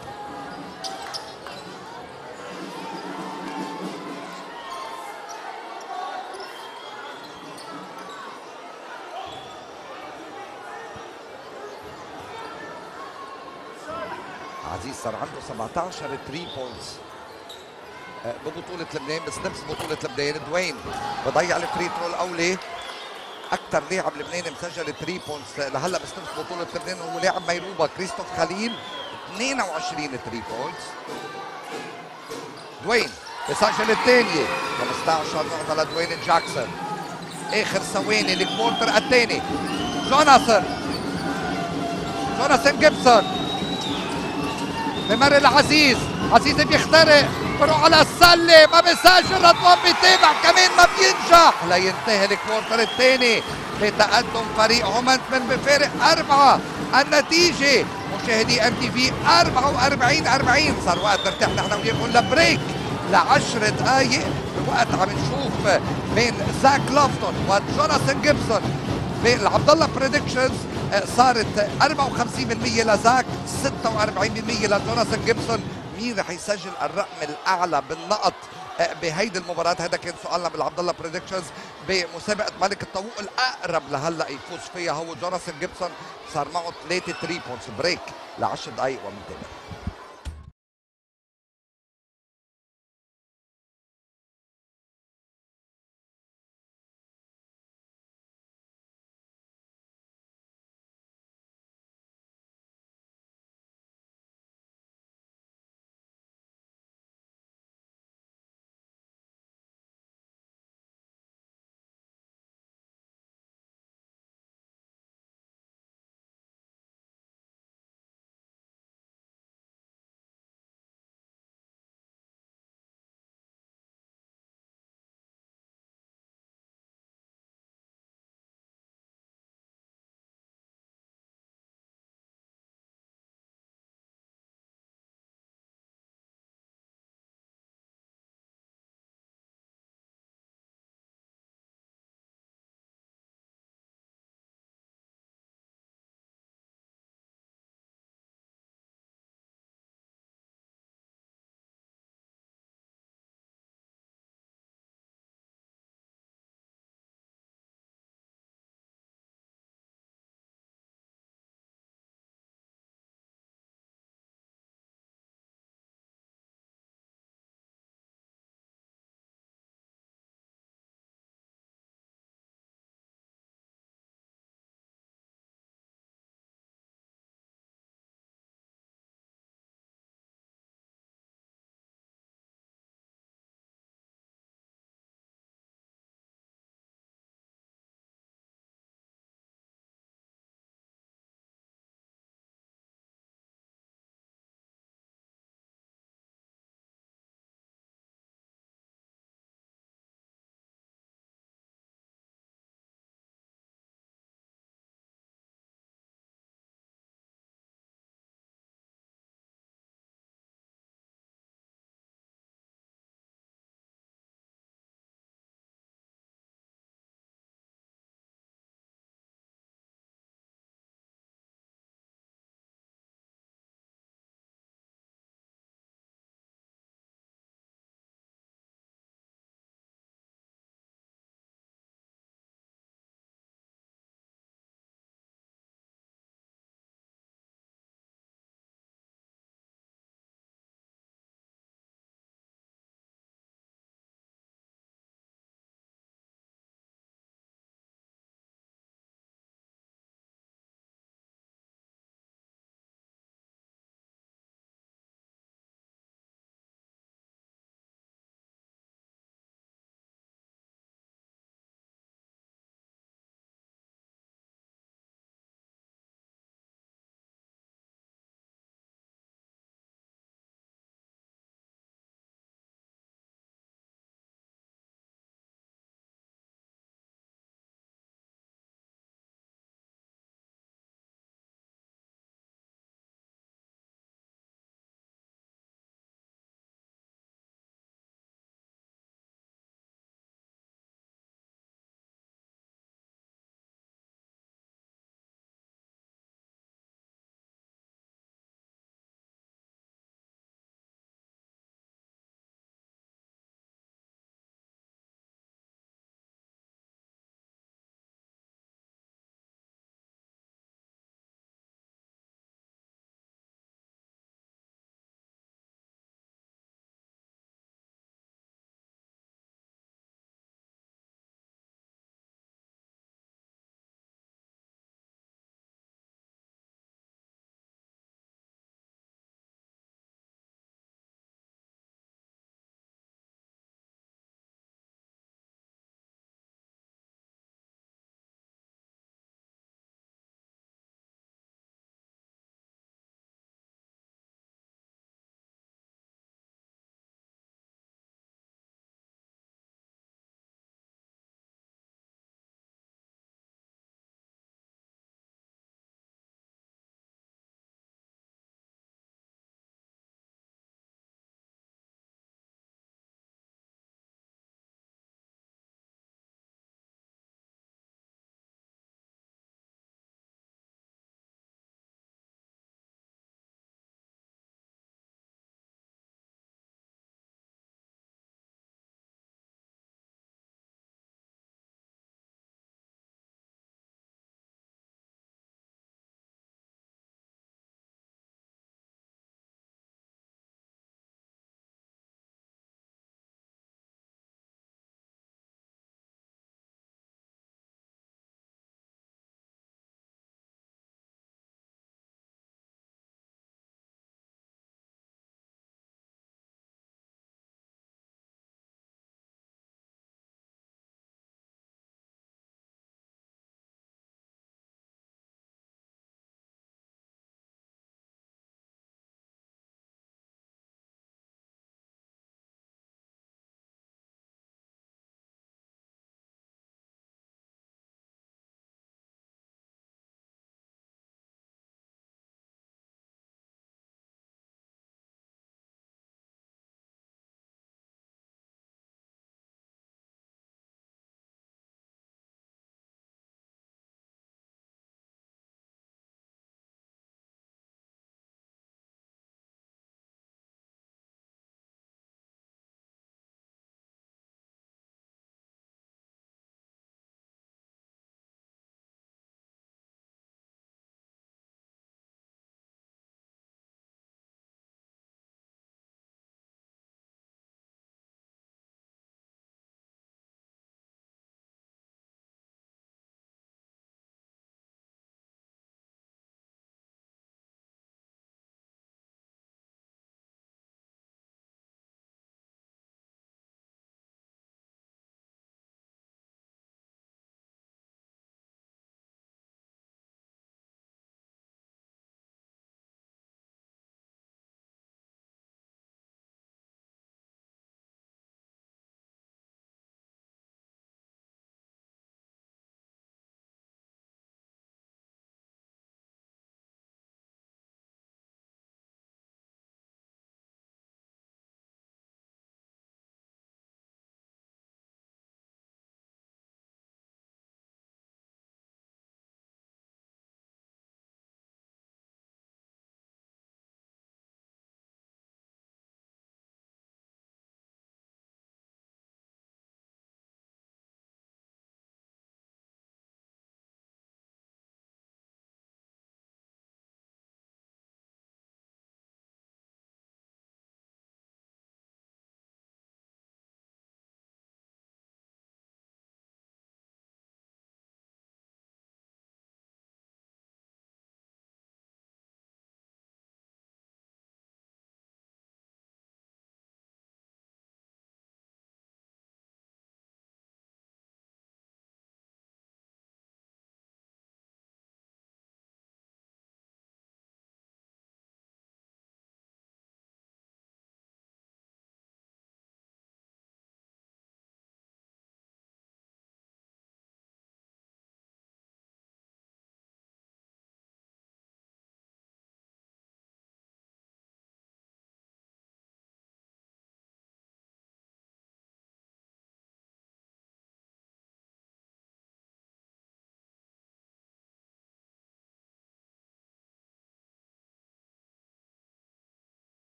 عزيز صار عنده 17 3 بوينتس ببطولة لبنان، بس نفس بطولة لبنان. دوين بضيع الفري ثرو الاولي. اكثر لاعب لبناني مسجل 3 بوينتس لهلا بس نفس بطولة لبنان هو لاعب ميروبا كريستوف خليل، 22 3 بوينتس. دوين بسجل الثانية. 15 نقطة لدوين جاكسون. اخر ثواني الكوارتر الثاني. جوناثان جيبسون بمر العزيز. عزيز بيخترق، بروح على السله، ما بيسجل. رضوان بيتابع كمان ما بينجح. لينتهي الكوارتر الثاني بتقدم فريق هومنتمن بفارق 4. النتيجه مشاهدي MTV 44-40. صار وقت نرتاح نحن وياكم لبريك ل10 دقائق. بوقت عم نشوف بين زاك لوفتون وجوناثان جيبسون بين العبد الله بريدكشنز. صارت 54% لزاك، 46% لجوناثان جيبسون. مين رح يسجل الرقم الاعلى بالنقط بهيدي المباراه؟ هذا كان سؤالنا بالعبد الله بريدكشنز بمسابقه ملك الطوق. الاقرب لهلا يفوز فيها هو جوناثان جيبسون، صار معه 3 بوينتس. بريك ل10 دقائق ومنتهي.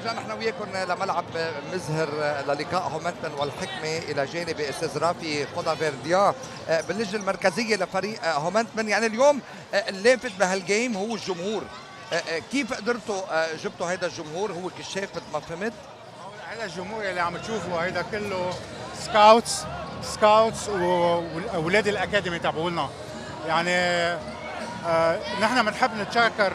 نرجع نحن وياكم لملعب مزهر للقاء هومنتون والحكمه الى جانب استاذ رافي خودافيرديان باللجنه المركزيه لفريق هومنتون. يعني اليوم اللافت بهالجيم هو الجمهور. كيف قدرتوا جبتوا هذا الجمهور؟ هو كشاف مثل ما فهمت. هذا الجمهور اللي عم تشوفوا هيدا كله سكاوتس واولاد الاكاديمي تبعولنا. يعني نحن بنحب نتشكر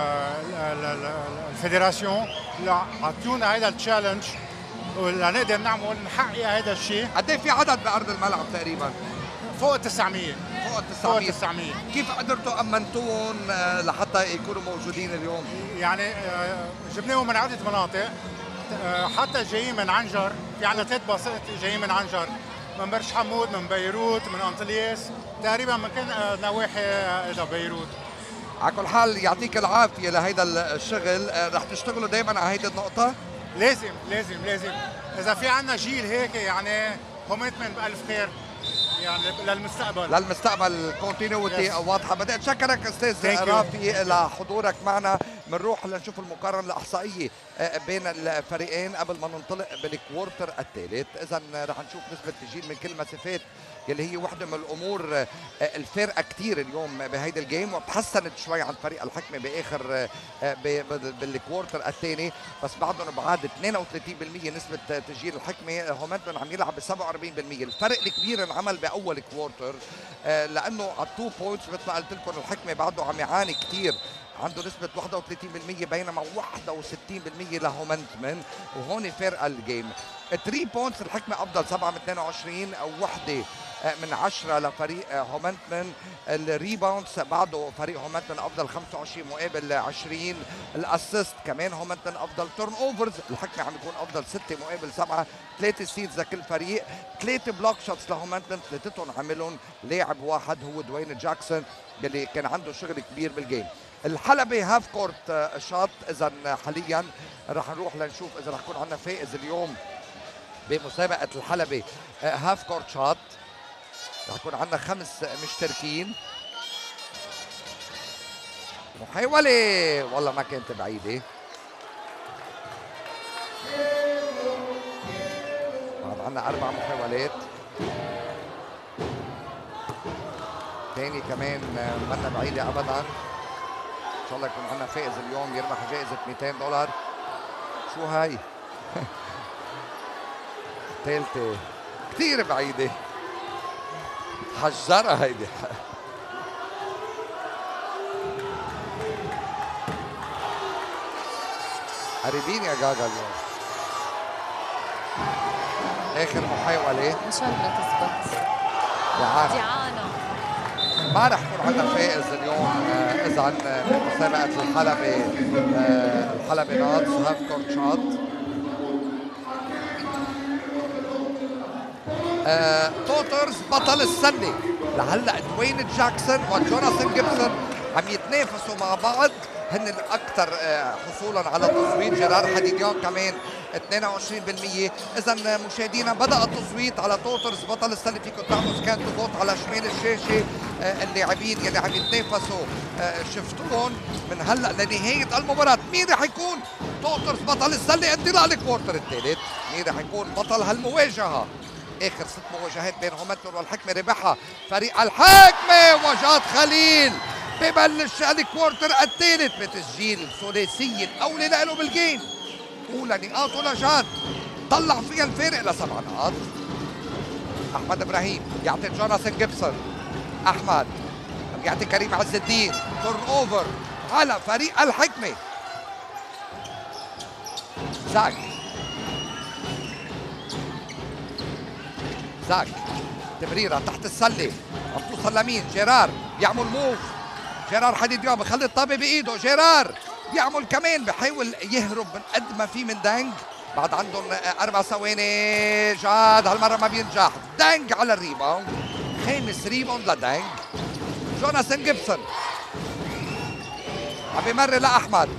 الفيدراسيون اللي عطونا هيدا التشالنج ولنقدر نعمل نحقق هيدا الشيء. قد ايه في عدد بارض الملعب تقريبا؟ فوق 900. فوق 900. كيف قدرتوا امنتوهم لحتى يكونوا موجودين اليوم؟ يعني جبناهم من عده مناطق، حتى جايين من عنجر، في عندنا 3 باصات جايين من عنجر، من برج حمود، من بيروت، من انطلياس، تقريبا من كل نواحي بيروت. على كل حال يعطيك العافيه لهيدا الشغل. رح تشتغلوا دائما على هيدي النقطه؟ لازم لازم لازم. اذا في عندنا جيل هيك يعني هومنتون بألف خير، يعني للمستقبل كونتينيوتي واضحه. بدي اتشكرك استاذ رافي لحضورك معنا. بنروح لنشوف المقارنه الاحصائيه بين الفريقين قبل ما ننطلق بالكوارتر الثالث. اذا رح نشوف نسبه تسجيل من كل المسافات اللي هي وحده من الامور الفارقه كثير اليوم بهيدا الجيم، وتحسنت شوي عن فريق الحكمه باخر بالكوارتر الثاني، بس بعدهم بعاد 32% نسبه تسجيل الحكمه. هومنتون عم يلعب ب 47%. الفرق الكبير انعمل باول كوارتر لانه على 2 بوينتس مثل ما قلت لكم الحكمه بعده عم يعاني كثير، عنده نسبة 31% بينما 61% لهومنتون، وهون فارقة الجيم. 3 بوينتس الحكمة أفضل 7 من 22 أو 1 من 10 لفريق هومنتون. الريباوندز بعده فريق هومنتون أفضل 25 مقابل 20. الأسيست كمان هومنتون أفضل. تورن أوفرز الحكمة عم يكون أفضل 6 مقابل 7. 3 ستيلز لكل فريق. 3 بلوك شوتس لهومنتون، 3 عملهم لاعب واحد هو دوين جاكسون اللي كان عنده شغل كبير بالجيم. الحلبة هاف كورت شوت. اذا حاليا رح نروح لنشوف اذا رح يكون عندنا فائز اليوم بمسابقة الحلبة هاف كورت شوت. رح يكون عندنا 5 مشتركين. محاولة والله ما كانت بعيدة. بعد عندنا 4 محاولات. تاني كمان منا بعيدة ابدا. ان شاء الله يكون عندنا فائز اليوم يربح جائزة $200. شو هاي؟ ثالثة كثير بعيدة. حجرة هيدي. قريبين يا جاجا اليوم. اخر محاولة ان شاء الله تزبط. ديانا ما رح يكون عندنا فائز اليوم اذا بمسابقه الحلبة ناتس هاف كورت شوت. توترز بطل السله لهلا دوين جاكسون وجوناثان جيبسون عم يتنافسوا مع بعض، هن الاكثر حصولا على التصويت. جيرار حديديان كمان 22%. اذا مشاهدينا بدا التصويت على توترز بطل السله. فيكم تعملوا سكان تفوت على شمال الشاشه اللاعبين يلي عم يتنافسوا شفتوهم من هلا لنهايه المباراه. مين رح يكون توترز بطل السله انطلاق الكوارتر الثالث؟ مين رح يكون بطل هالمواجهه؟ اخر 6 مواجهات بين هومنتون والحكمه ربحها فريق الحكمه. وجاد خليل ببلش الكوارتر الثالث بتسجيل ثلاثي الاولى له بالجيم. اولى نقاطه لجاد طلع فيها الفارق ل7 نقاط. احمد ابراهيم يعطي جوناثان جيبسون. احمد يعطي كريم عز الدين. تورن اوفر على فريق الحكمه. زاك تمريره تحت السله عم توصل لمين؟ جيرار بيعمل موف. جيرار حديديان بخلي الطابه بايده. جيرار بيعمل كمان بحاول يهرب من قد ما في من دانج. بعد عندهم 4 ثواني. جاد هالمره ما بينجح. دانج على الريباوند. 5 ريباوند لدانج. جوناثان جيبسون عم بيمرر لاحمد.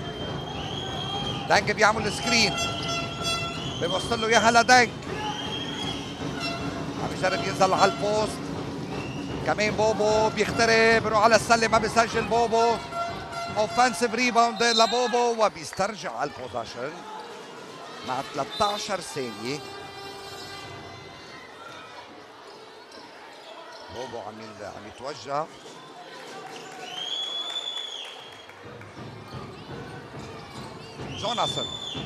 دانج بيعمل سكرين بيوصل له اياها لدانج. عم يجرب ينزل على البوست. كمان بوبو بيخترب بيروح على السله ما بيسجل. بوبو اوفنسيف ريباوند لبوبو وبيسترجع على البوزيشن. مع 13 ثانية. بوبو عم يتوجه. جوناثان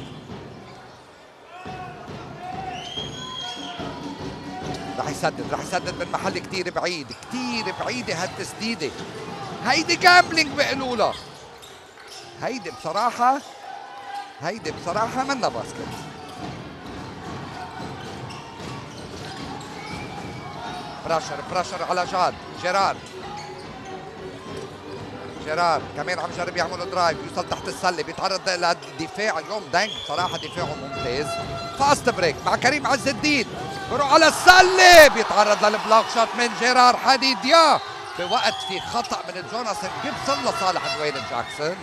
رح يسدد من محل كتير بعيد، كتير بعيدة هالتسديدة. هيدي جامبلينج بيقولوا لها. هيدي بصراحة منا باسكت. براشر على جيرار كمان عم جرب يعمل درايف، يوصل تحت السله، بيتعرض للدفاع. اليوم دانج بصراحه دفاعه ممتاز. فاست بريك مع كريم عز الدين، بروح على السله، بيتعرض للبلوك شوت من جيرار حديديا بوقت في خطا من جوناثان جيبسون لصالح دوين جاكسون.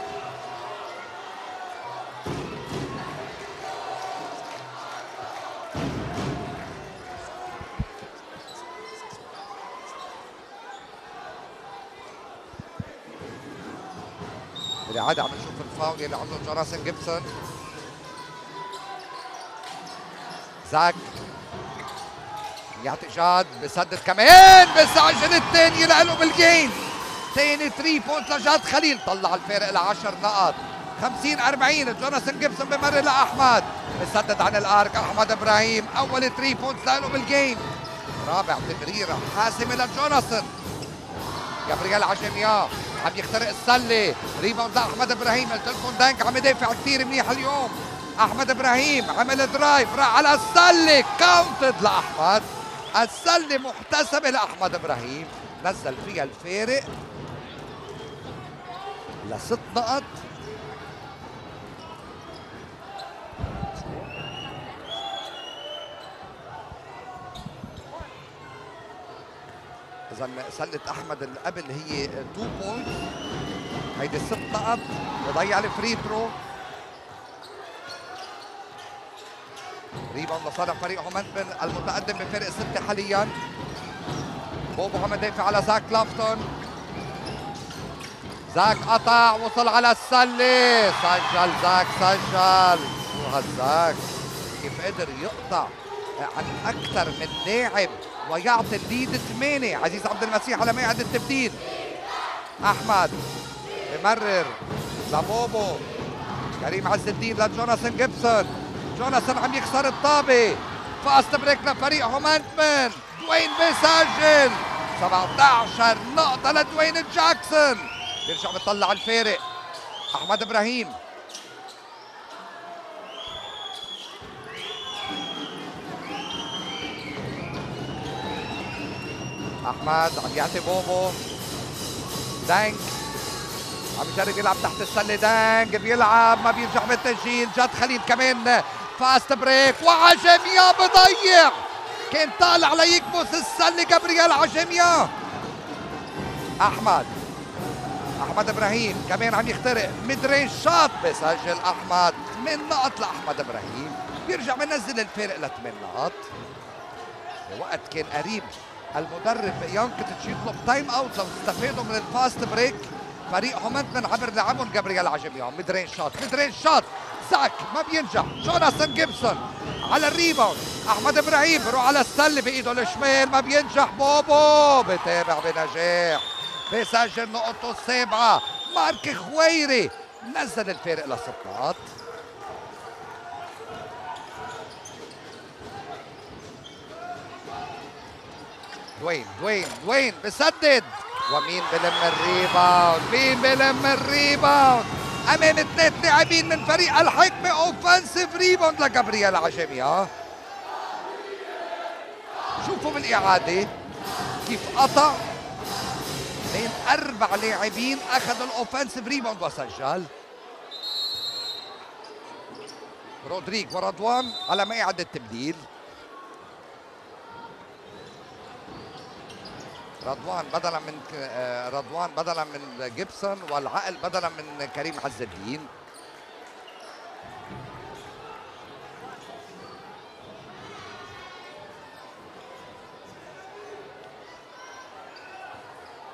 بالإعادة عم نشوف الفاول اللي عمله جوناثان جيبسون. زاك يعطي جاد، بسدد كمان، بسجل الثاني له بالجيم. ثاني 3 بوينت لجاد خليل، طلع الفارق ل 10 نقاط. 50-40. جوناثان جيبسون بمرر لأحمد، بسدد عن الارك أحمد إبراهيم. أول 3 بوينت له بالجيم. رابع تمريرة حاسمة لجوناثان. جابرييل عجميان عم يخترق السله، ريباوند لاحمد ابراهيم. قلت لكم دانك عم يدافع كثير منيح اليوم. احمد ابراهيم عمل درايف، راح على السله، كاونتد لاحمد. السله محتسبه لاحمد ابراهيم، نزل فيها الفارق ل6 نقط. إذا سلة أحمد اللي قبل هي 2 بوينت، هيدي 6 نقط. بضيع الفري ثرو. ريباوند لصالح فريق هومنتمن المتقدم بفرق 6 حاليا. بوبو عم يدافع على زاك لافton. زاك قطع، وصل على السلة، سجل زاك، سجل. شو هالزاك كيف قدر يقطع عن أكثر من لاعب ويعطي الليد 8. عزيز عبد المسيح على مقعد التبديل. احمد بمرر لبوبو، كريم عز الدين لجوناثان جيبسون. جوناثان عم يكسر الطابه. فاست بريك لفريق هومنتمن. دوين بيسجل 17 نقطه لدوين جاكسون. بيرجع بيطلع الفارق احمد ابراهيم. احمد عم يعطي بوبو. دانك عم يجرب يلعب تحت السله. دانك بيلعب، ما بيرجع بالتسجيل. جاد خليل كمان فاست بريك، وعجميان بضيع. كان طالع ليكبس السله جابرييل عجميان. احمد ابراهيم كمان عم يخترق ميد رينج شوت، بسجل احمد. 8 نقط لاحمد ابراهيم، بيرجع بنزل الفارق ل8 نقط. وقت كان قريب المدرب يانكتش يطلب تايم اوت لو استفادوا من الفاست بريك. فريق هومنتمن عبر لعبهم جابرييل عجميان. ميد رينج شوت، زاك ما بينجح. جوناثان جيبسون على الريباوند. احمد ابراهيم بروح على السله بايده الشمال، ما بينجح. بوبو بتابع بنجاح، بيسجل نقطه السابعه. مارك خويري نزل الفارق ل6 نقاط. دوين بسدد. ومين بلم الريباوند؟ امام 3 لاعبين من فريق الحكمه. اوفنسيف ريباوند لجابرييل عجميان. شوفوا بالاعاده كيف قطع بين 4 لاعبين، اخذ الاوفنسيف ريباوند وسجل. رودريغ ورضوان على مقعد التبديل. رضوان بدلا من جيبسون، والعقل بدلا من كريم عز الدين.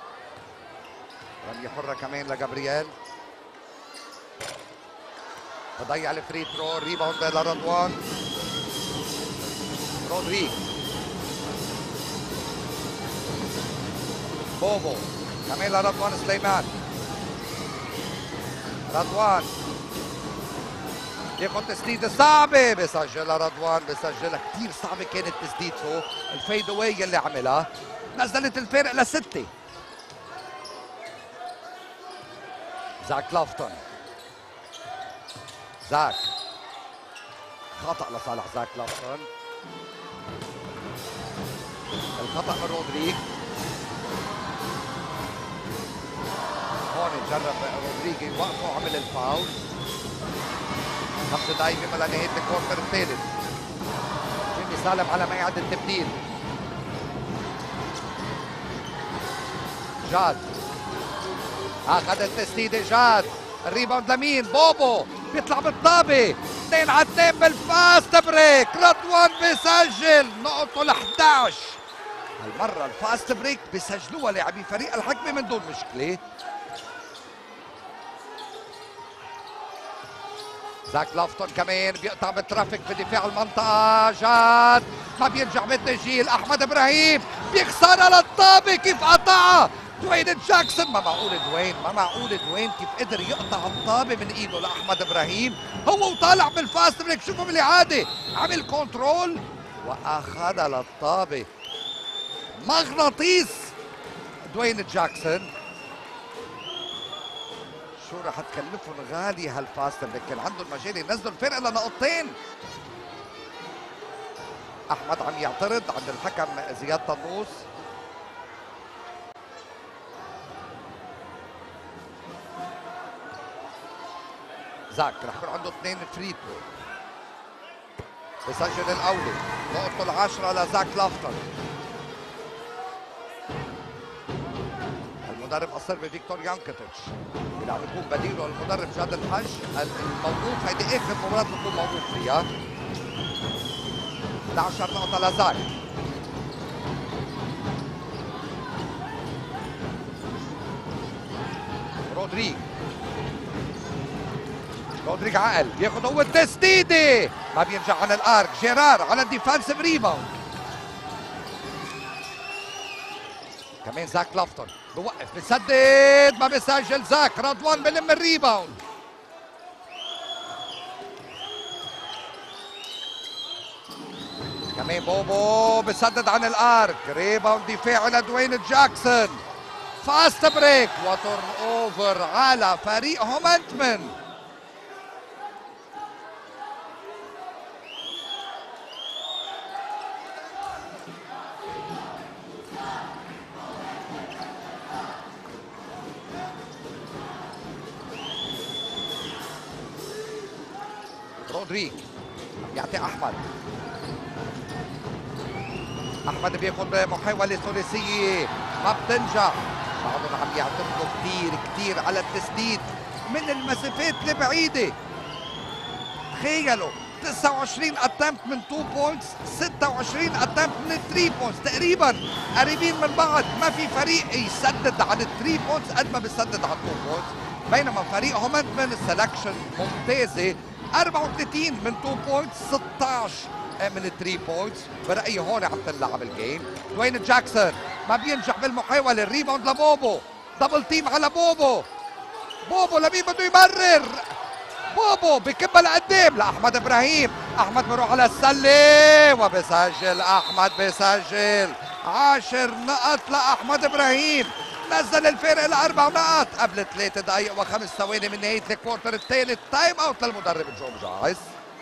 رمية حرة كمان لجابرييل. بضيع الفري ثرو، ريباوند لرضوان. رودريج، بوبو كمان لرضوان سليمان. رضوان ياخذ تسديده صعبه، بسجلها رضوان، بسجلها كثير صعبه كانت تسديدته، الفيد اواي اللي عملها نزلت الفارق ل6. زاك لافطن، زاك خطأ لصالح زاك لافطن، الخطأ من رودريج. هون جرب رودريج يوقفه وعمل الفاول. 5 دقايق بما لنهاية الكورتر الثالث. جيمي سالم على ميعاد التبديل. جاد اخذ التسديده، جاد الريباوند لمين؟ بوبو بيطلع بالطابه، 2 على 2 بالفاست بريك. رضوان بيسجل نقطه ال11. هالمره الفاست بريك بيسجلوها لاعبي فريق الحكمه من دون مشكله. زاك لافطن كمان بيقطع بالترافيك بدفاع المنطقه. جاد ما بيرجع بالتسجيل. احمد ابراهيم بيكسرها للطابه، كيف قطعها دوين جاكسون. ما معقول دوين، ما معقول دوين كيف قدر يقطع الطابه من ايده لاحمد ابراهيم هو وطالع بالفاست بريك. شوفوا بالاعاده عمل كنترول واخذها للطابه، مغناطيس دوين جاكسون. شو رح تكلفهم غالي هالفاست بريك، كان عندهم مجال ينزلوا الفرق لنقطتين. احمد عم يعترض عند الحكم زياد طنوس. زاك رح يكون عنده 2 فري ثرو، بسجل الاولى، نقطه ال10 لزاك لافطن. المدرب اصر بفيكتور يانكيتش اللي عم يكون بديله المدرب جاد الحج الموقوف. هيدي اخر مباراه بكون موقوف فيها. 11 نقطه لزاك. رودريج، رودريج عقل بياخذ هو التسديده، ما بيرجع عن الارك. جيرار على الديفنسيف ريباوند. كمان زاك لافطن بوقف بسدد، ما بيسجل. زاك رضوان بلم الريباوند. كمان بوبو بسدد عن الارك، ريباوند دفاعي لدوين جاكسون. فاست بريك وتورن اوفر على فريق هومنتمن. رودريج يعطي احمد، احمد بياخذ محاوله ثلاثيه ما بتنجح. بعضهم عم يعتمدوا كثير على التسديد من المسافات البعيده. تخيلوا 29 اتمت من 2 بوينتس، 26 اتمت من 3 بوينتس، تقريبا قريبين من بعض. ما في فريق يسدد على 3 بوينتس قد ما بيسدد على 2 بوينتس، بينما فريق هومنتمن السلكشن ممتازه، 34 من 2 بوينتس، 16 من 3 بوينتس. برأيي هون عم تلعب الجيم. دوين جاكسون ما بينجح بالمحاوله، الريباوند لبوبو، دبل تيم على بوبو. بوبو لمين بده يمرر؟ بوبو بكبها لقدام لاحمد ابراهيم. احمد بيروح على السله وبسجل. احمد بسجل 10 نقط لاحمد ابراهيم، نزل الفارق ل4 نقط قبل 3 دقائق و5 ثواني من نهايه الكوارتر الثالث. تايم اوت للمدرب جون جايز.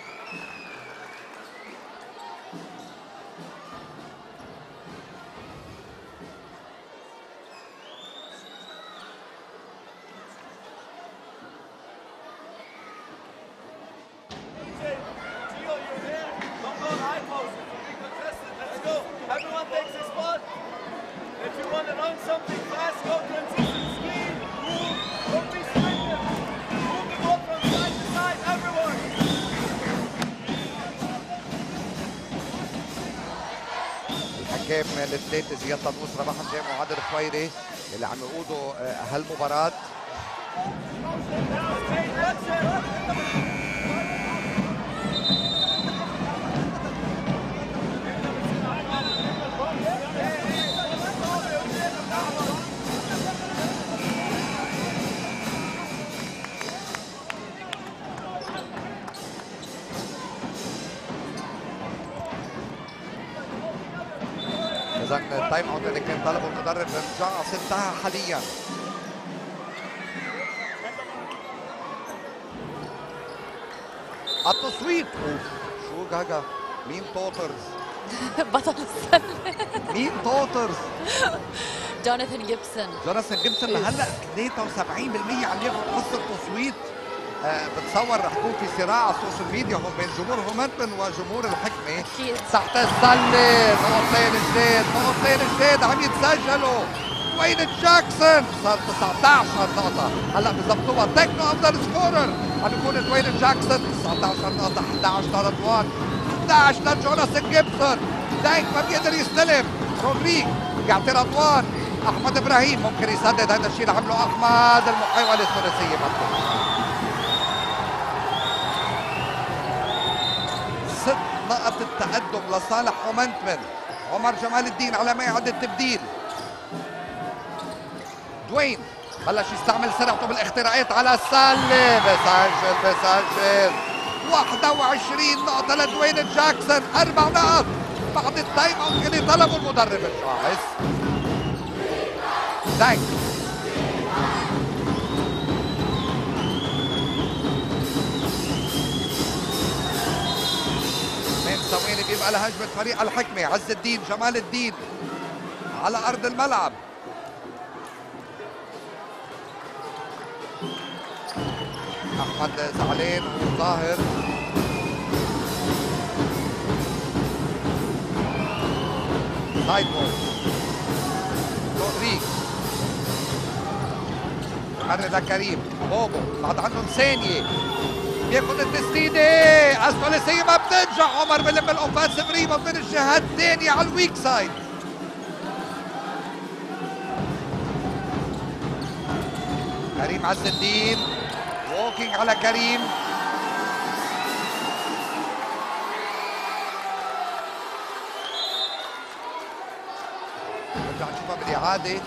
الحكام الثلاثه زياد طنوس، رباح حمدان، وعادل الخويري اللي عم يقودوا هالمباراه. اذا التايم اوت اللي كان طلبه المدرب جاعص انتهى حاليا. التصويت شو جاجا؟ مين توترز؟ بطل السله مين توترز؟ جوناثان جيبسون. جوناثان جيبسون هلا 73% عم ياخذ حصه التصويت. بتصور رح يكون في صراع على السوشيال ميديا هون بين جمهور هومنتون وجمهور الحكمه. اكيد. تحت السله نقطتين جديد، نقطتين جديد عم يتسجلوا. وين جاكسون صار 19 نقطة، هلا بظبطوها تكنو افضل سكورر، عم يكون دوين جاكسون 19 نقطة، 11 لرضوان، 11 لجوناثان جيبسون. دايك ما بيقدر يستلم، رودريك يعطي رضوان، احمد ابراهيم ممكن يسدد. هذا الشيء اللي عمله احمد، المحاولة الثلاثية مطلوبة. 6 نقط التقدم لصالح هومنتون. عمر جمال الدين على ميعاد التبديل. دوين بلش يستعمل سرعته بالاختراقات على السله، بسجل 21 نقطة لدوين جاكسون، 4 نقط بعد التايم اوت اللي طلبه المدرب الجاهز. دايك من ثواني بيبقى لهجمة فريق الحكمة. عز الدين جمال الدين على أرض الملعب. احمد زعلان وظاهر سايد بول. رودريك مرة لكريم بوبو بعد عندهم ثانية بياخذ التسديدة الثلاثية ما بتنجح. عمر بلم الاوفنسيف ريباوند من الجهة الثانية على الويك سايد. كريم عز الدين ووكينج على كريم. نرجع نشوفها بالإعادة.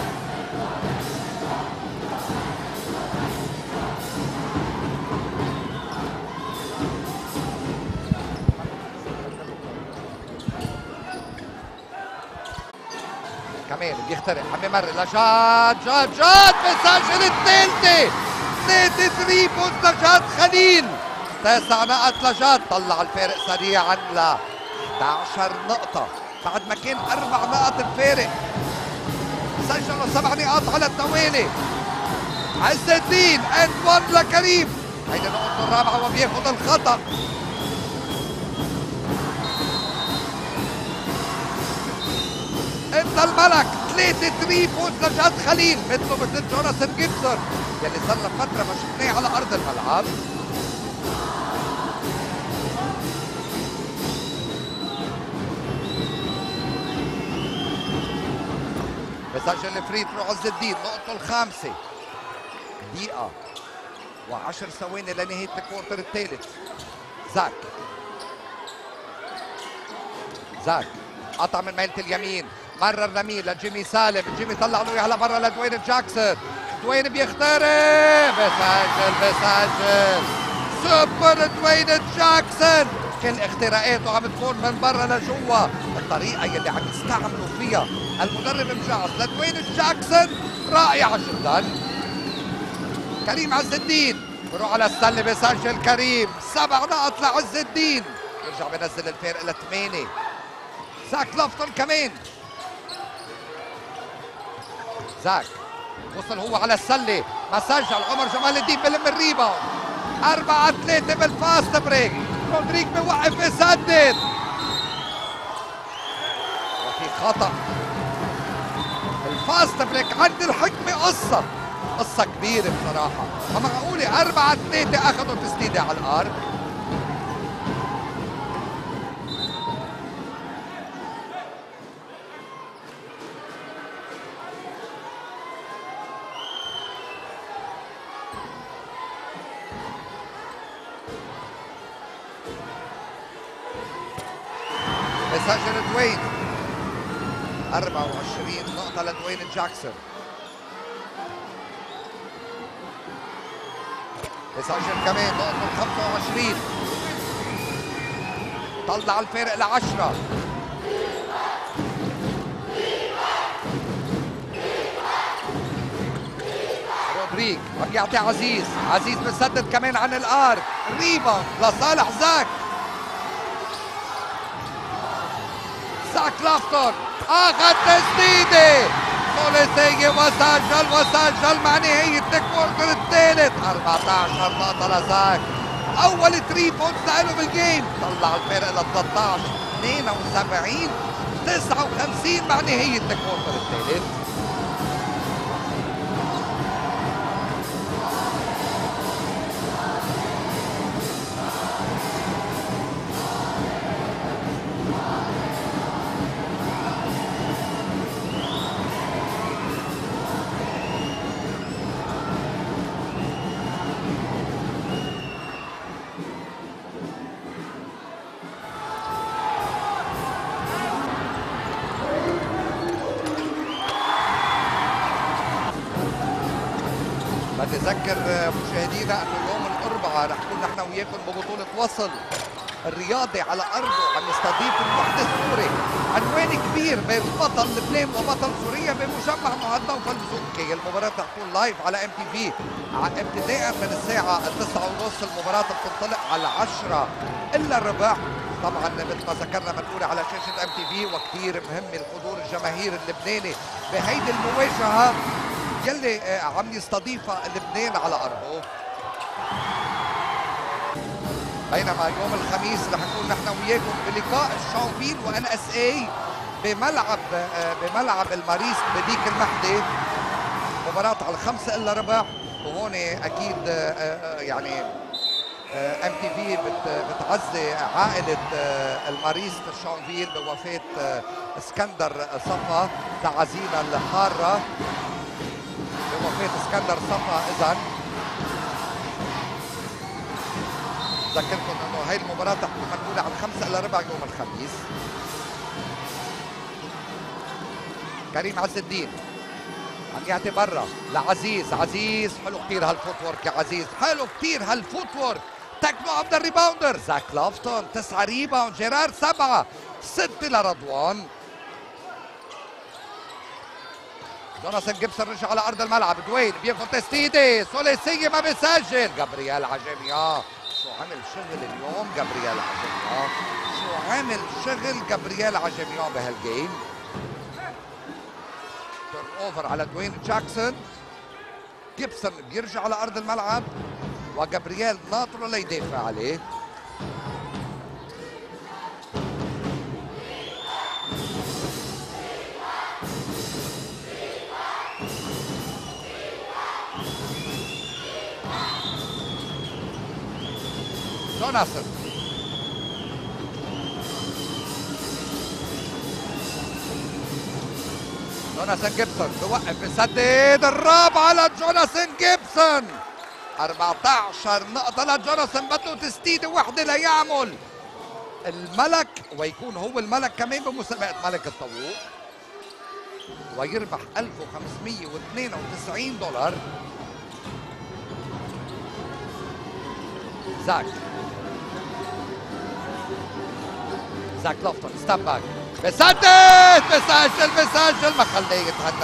كمان بيخترق عم يمرر لجاد بسجل الثالثة. 3 بونت لجاد خليل. 9 نقط لجاد، طلع الفارق سريعا ل 11 نقطة بعد ما كان 4 نقط الفارق. سجلوا 7 نقاط على التوالي. عز الدين اند 1 لكريم، هيدي نقطته الرابعة وبياخذ الخطأ. انت الملك. 3 بونت لجاد خليل مثله مثل جوناثان جيبسون يلي صار له فترة ما شفناه على أرض الملعب. بسجل الفري ثرو عز الدين، نقطته الخامسة. دقيقة و10 ثواني لنهاية الكوارتر الثالث. زاك قطع من ميلة اليمين، مرر لمين لجيمي سالم، جيمي طلع له اياها لبرا لدوين جاكسون. دوين بيخترق بسجل سوبر دوين جاكسون. كل اختراقاته عم تكون من برا لجوا. الطريقة يلي عم يستعملوا فيها المدرب مجعص لدوين جاكسون رائعة جدا. كريم عز الدين بروح على السلة بسجل كريم. 7 نقط لعز الدين، يرجع بنزل الفارق ل8. زاك لافطن كمان. زاك وصل هو على السلة ما سجل. عمر جمال الدين بلم الريباوند. 4-3 بالفاست بريك. رودريك بوقف بسدد وفي خطأ. الفاست بريك عند الحكمة قصة كبيرة بصراحة. معقولة 4-3 أخذوا تسديدة على الأرض. بسجل دوين. 24 نقطة لدوين جاكسون. بسجل كمان نقطة 25. طلع الفارق ل10. اوريك عم يعطي عزيز، عزيز بسدد كمان عن الارك، ريباوند لصالح زاك لافتون، اخذ تسديده ثلاثيه وسجل مع نهايه الكوارتر الثالث. 14 نقطه لزاك، اول 3 بوينتس له بالجيم، طلع الفارق ل 13 72 59 مع نهايه الكوارتر الثالث. نذكر مشاهدينا انه يوم الاربعاء رح نكون نحن وياكم ببطوله وصل الرياضي على ارضه، عم يستضيف الوحده السوري، عنوان كبير بين بطل لبنان وبطل سوريا بمجمع مهنا وفلزوكي. المباراه رح تكون لايف على MTV ابتداء من الساعه 9:30. المباراه بتنطلق على 10 الا الربع. طبعا مثل ما ذكرنا منقوله على شاشه MTV، وكثير مهم الحضور الجماهيري اللبناني بهيدي المواجهه يلي عم يستضيفها لبنان على ارضه. بينما يوم الخميس رح نكون نحن وياكم بلقاء الشامبيل وNSA بملعب الماريس بديك المحدة، مباراة على 5 الا ربع. وهون اكيد يعني MTV بتعزي عائلة الماريس الشامبيل بوفاة اسكندر صفا، تعازينا الحارة بوفاة اسكندر صفا. اذا بذكركم انه هي المباراة رح تكون منقولة على 5 الا ربع يوم الخميس. كريم عز الدين عم يعطي برا لعزيز، عزيز حلو كثير هالفوت ورك يا عزيز، حلو كثير هالفوت ورك. تكنو عبد الريباوندر، زاك لافتون 9 ريباوند، جيرار 7، 6 لرضوان. جوناثان جيبسون رجع على ارض الملعب، دوين بياخذ تسديده ثلاثيه ما بيسجل. جابرييل عجميان شو عمل شغل اليوم جابرييل عجميان، شو عمل شغل جابرييل عجميان بهالجيم. تيرن اوفر على دوين جاكسون، جيبسون بيرجع على ارض الملعب وجابرييل ناطره ليدافع عليه. جوناثان جيبسون بوقف بسدد، الرابعة لجوناثان جيبسون. 14 نقطة لجوناثان، بده تسديدة وحدة ليعمل الملك ويكون هو الملك كمان بمسابقة ملك الطاووق ويربح $1592. زاك لافتون ستاب باك بسدد، بسجل ما خليه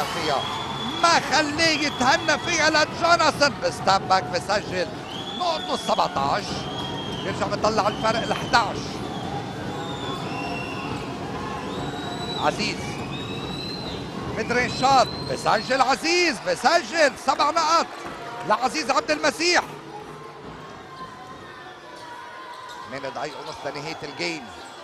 يتهنى فيها لجوناثان. بستاب باك بسجل نقطة 17، بيرجع بيطلع الفرق ل 11. عزيز مدرين شاط بسجل، عزيز بسجل 7 نقط لعزيز عبد المسيح. 8 دقايق ونص لنهاية الجيم.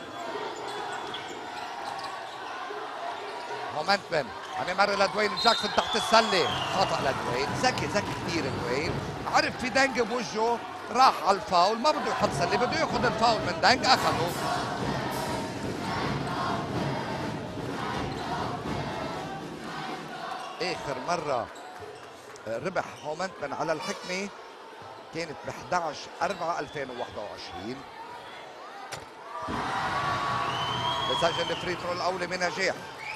مومنتم عم يمرر لدوين جاكسون تحت السله، خطا لدوين، ذكي كثير دوين، عرف في دنج بوجهه، راح على الفاول، ما بده يحط سله، بده ياخذ الفاول من دنج، اخذه. اخر مره ربح مومنتم على الحكمه كانت ب 11/4/2021. بسجل الفري ثرو الاولى بنجاح.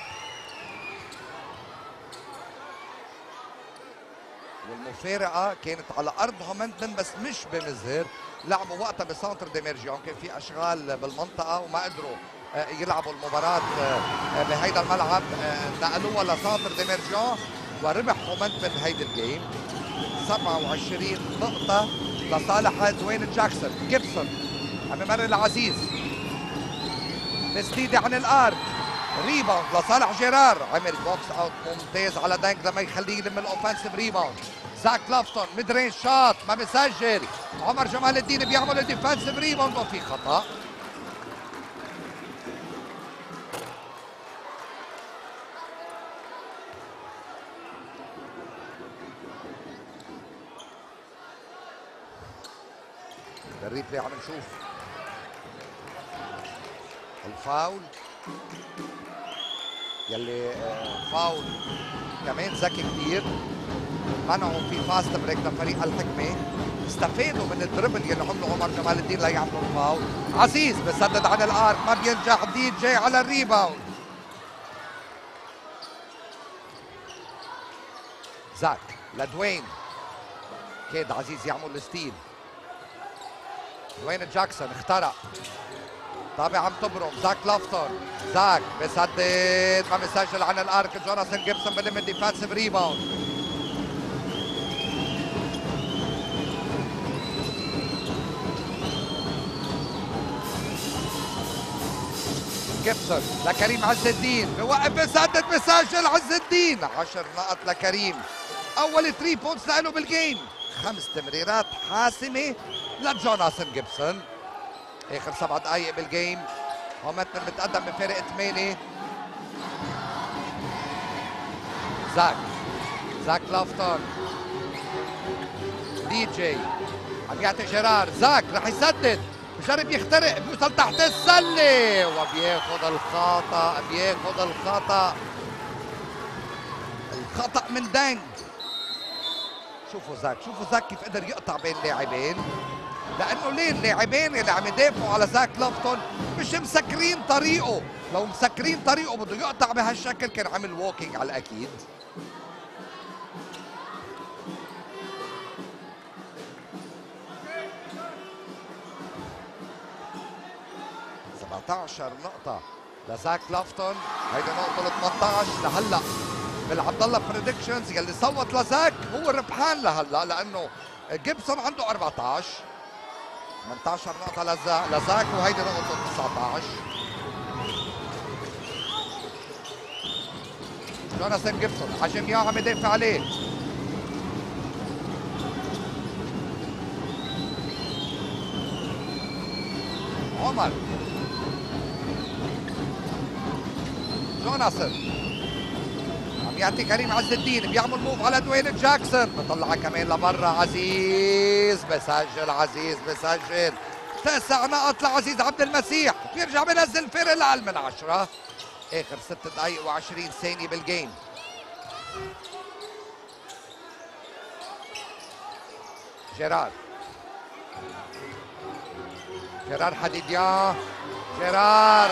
والمفارقه كانت على ارض مومنتم بس مش بمزهر، لعبوا وقتها بسانتر ديميرجيون، كان في اشغال بالمنطقه وما قدروا يلعبوا المباراه بهيدا الملعب، نقلوها لسانتر ديميرجيون وربح مومنتم هيدي الجيم. 27 نقطة لصالح دوين جاكسون. جيبسون عم يمرر العزيز، تسديدة عن الارك، ريباوند لصالح جيرار، عمل بوكس اوت ممتاز على دانك لما يخليه يلم الاوفنسيف ريباوند. زاك لافتون ميد رينج شوت ما بيسجل، عمر جمال الدين بيعمل الديفنسيف ريباوند وفي خطأ. الريبلاي عم نشوف الفاول يلي فاول كمان ذكي كثير، منعوا في فاست بريك لفريق الحكمه، استفادوا من الدربل يلي عمله عمر جمال الدين ليعملوا الفاول. عزيز بسدد عن الارك ما بينجح، دي جي على الريباوند. زاك لدوين، كاد عزيز يعمل الستيل. دوين جاكسون اخترق، طابع عم تبرم. زاك لافتون، زاك بسدد ما بيسجل عن الارك. جوناثان جيبسون بلم الديفنسيف ريباوند. جيبسون لكريم عز الدين، بوقف بسدد بسجل عز الدين. 10 نقط لكريم، اول 3 بوينتس له بالجيم. 5 تمريرات حاسمه لجوناثان جيبسون. اخر 7 دقائق بالجيم، هومنتون متقدم بفارق 8. زاك لافتون، دي جي عم يعطي جيرار. زاك رح يسدد، بجرب يخترق، بيوصل تحت السله وبياخذ الخطا. الخطا من دانج. شوفوا زاك كيف قدر يقطع بين لاعبين، لانه ليه اللاعبين اللي عم يدافعوا على زاك لافتون مش مسكرين طريقه. لو مسكرين طريقه بده يقطع بهالشكل كان عمل ووكينج على الاكيد. عشر نقطة لزاك لافتون، هيدي نقطة ال 18 لهلا بالعبد الله بريدكشنز. يلي صوت لزاك هو الربحان لهلا، لأنه جيبسون عنده 14. 18 نقطة لزاك وهيدي نقطة 19. جوناثان جيبسون حجم اياه عم يدافع عليه. عمر جوناثان عم يعطي كريم عز الدين، بيعمل موف على دوين جاكسون، بطلعها كمان لبرا. عزيز بسجل 9 نقط لعزيز عبد المسيح، بيرجع بينزل فرق الأقل من 10. اخر 6 دقائق و20 ثانية بالجيم. جيرار حديديان، جيرار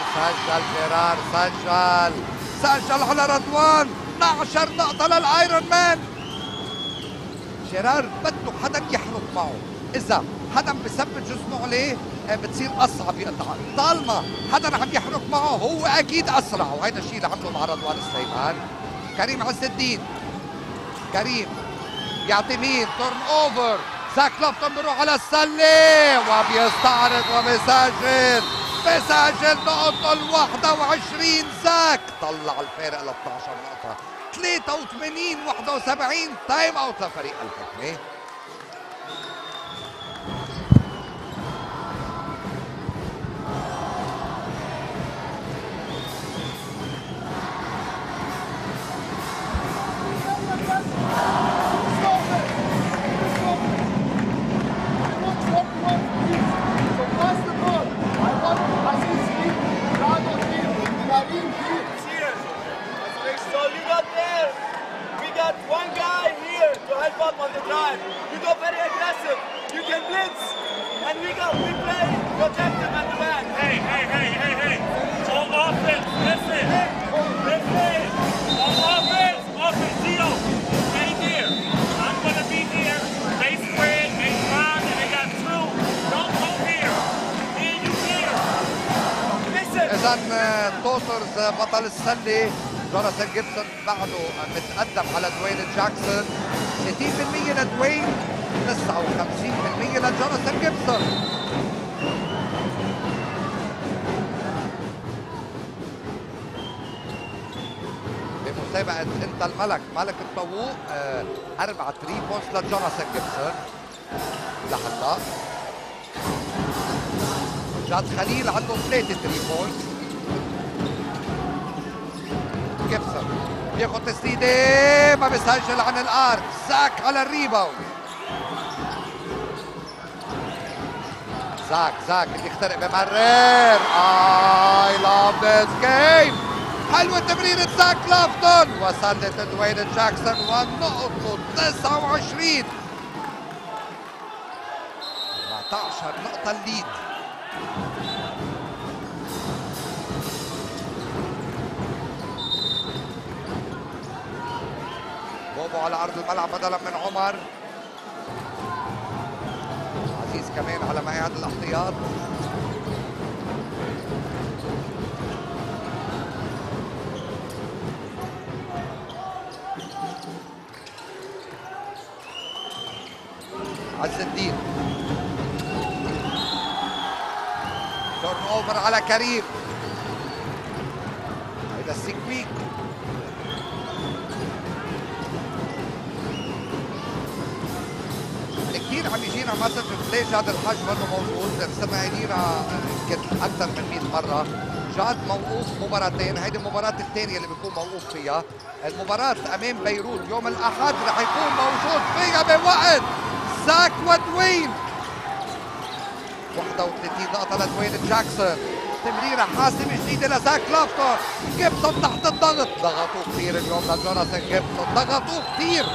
سجل على رضوان. 12 نقطة للأيرون مان. جيرار بده حدا يحرك معه، إذا حدا بثبت جسمه عليه بتصير أصعب يقطع. طالما حدا عم يحرك معه هو أكيد أسرع، وهيدا الشيء اللي عمله مع رضوان سليمان. كريم عز الدين، كريم يعطي مين؟ تورن أوفر. زاك لافتون بيروح على السلة وبيستعرض وبيسجل نقطة ال 21. زاك طلع الفارق ل 12 نقطة. 83-71 تايم اوت لفريق الحكمة. توترز بطل السلة جوناثان جيبسون بعده متقدم على دوين جاكسون. 30% لدوين، 59% لجوناثان جيبسون. بمسابقة انت الملك، ملك الطووق، 4 3 بوينتس لجوناثان جيبسون لهلا. جاد خليل عنده 3 3 بوينتس. جيبسون بياخد تسديده ما بيسجل عن الارك. زاك على الريباوند. زاك اللي يخترق بمرر. I love this game. حلوة تمريرة زاك لافton وصلت دوين جاكسون ونقطه 29. 14 نقطة الليد. بوبو على أرض الملعب بدلا من عمر. عزيز كمان على مقعد الاحتياط. عز الدين تورن اوفر على كريم. هيدا السكويك. كثير عم يجينا مسج ليش هذا الحج منه موجود؟ صرنا قايلينها يمكن اكثر من 100 مره. جاد موقوف مباراتين، هيدي المباراة الثانية اللي بيكون موقوف فيها. المباراة امام بيروت يوم الاحد رح يكون موجود فيها بوقت زاك ودوين. 31 نقطة لدوين جاكسون. تمريرة حاسمة جديدة لزاك لافton. جيبسون تحت الضغط. ضغطوه كثير اليوم لجوناثان جيبسون، ضغطوه كثير.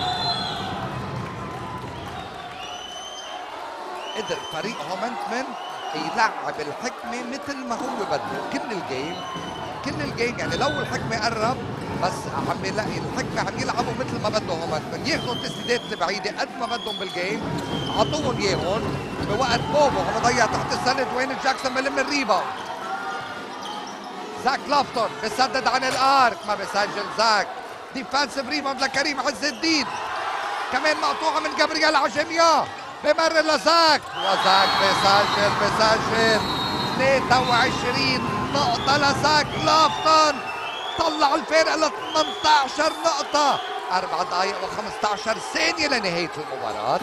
قدر فريق هومنتمن يلعب الحكمة مثل ما هو بده كل الجيم يعني لو الحكمة قرب بس عم يلاقي الحكمة عم يلعبوا مثل ما بده هومنتمن، ياخذوا التسديدات البعيدة قد ما بدهم بالجيم، عطوهم اياهم بوقت بوبو عم يضيع تحت السلة. دوين جاكسون بلم الريباوند. زاك لافton بسدد عن الارك ما بسجل زاك. ديفانسيف ريباوند لكريم عز الدين. كمان مقطوعة من جابرييل عجميان. بمرر لزاك وزاك بسجل 23 نقطة لزاك لافton. طلع الفارق ل 18 نقطة. 4 دقائق و15 ثانية لنهاية المباراة.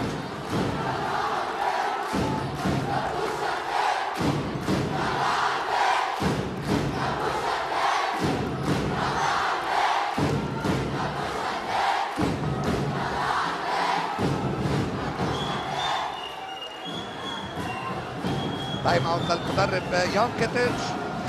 تايم اوت للمدرب يانكيتيتش.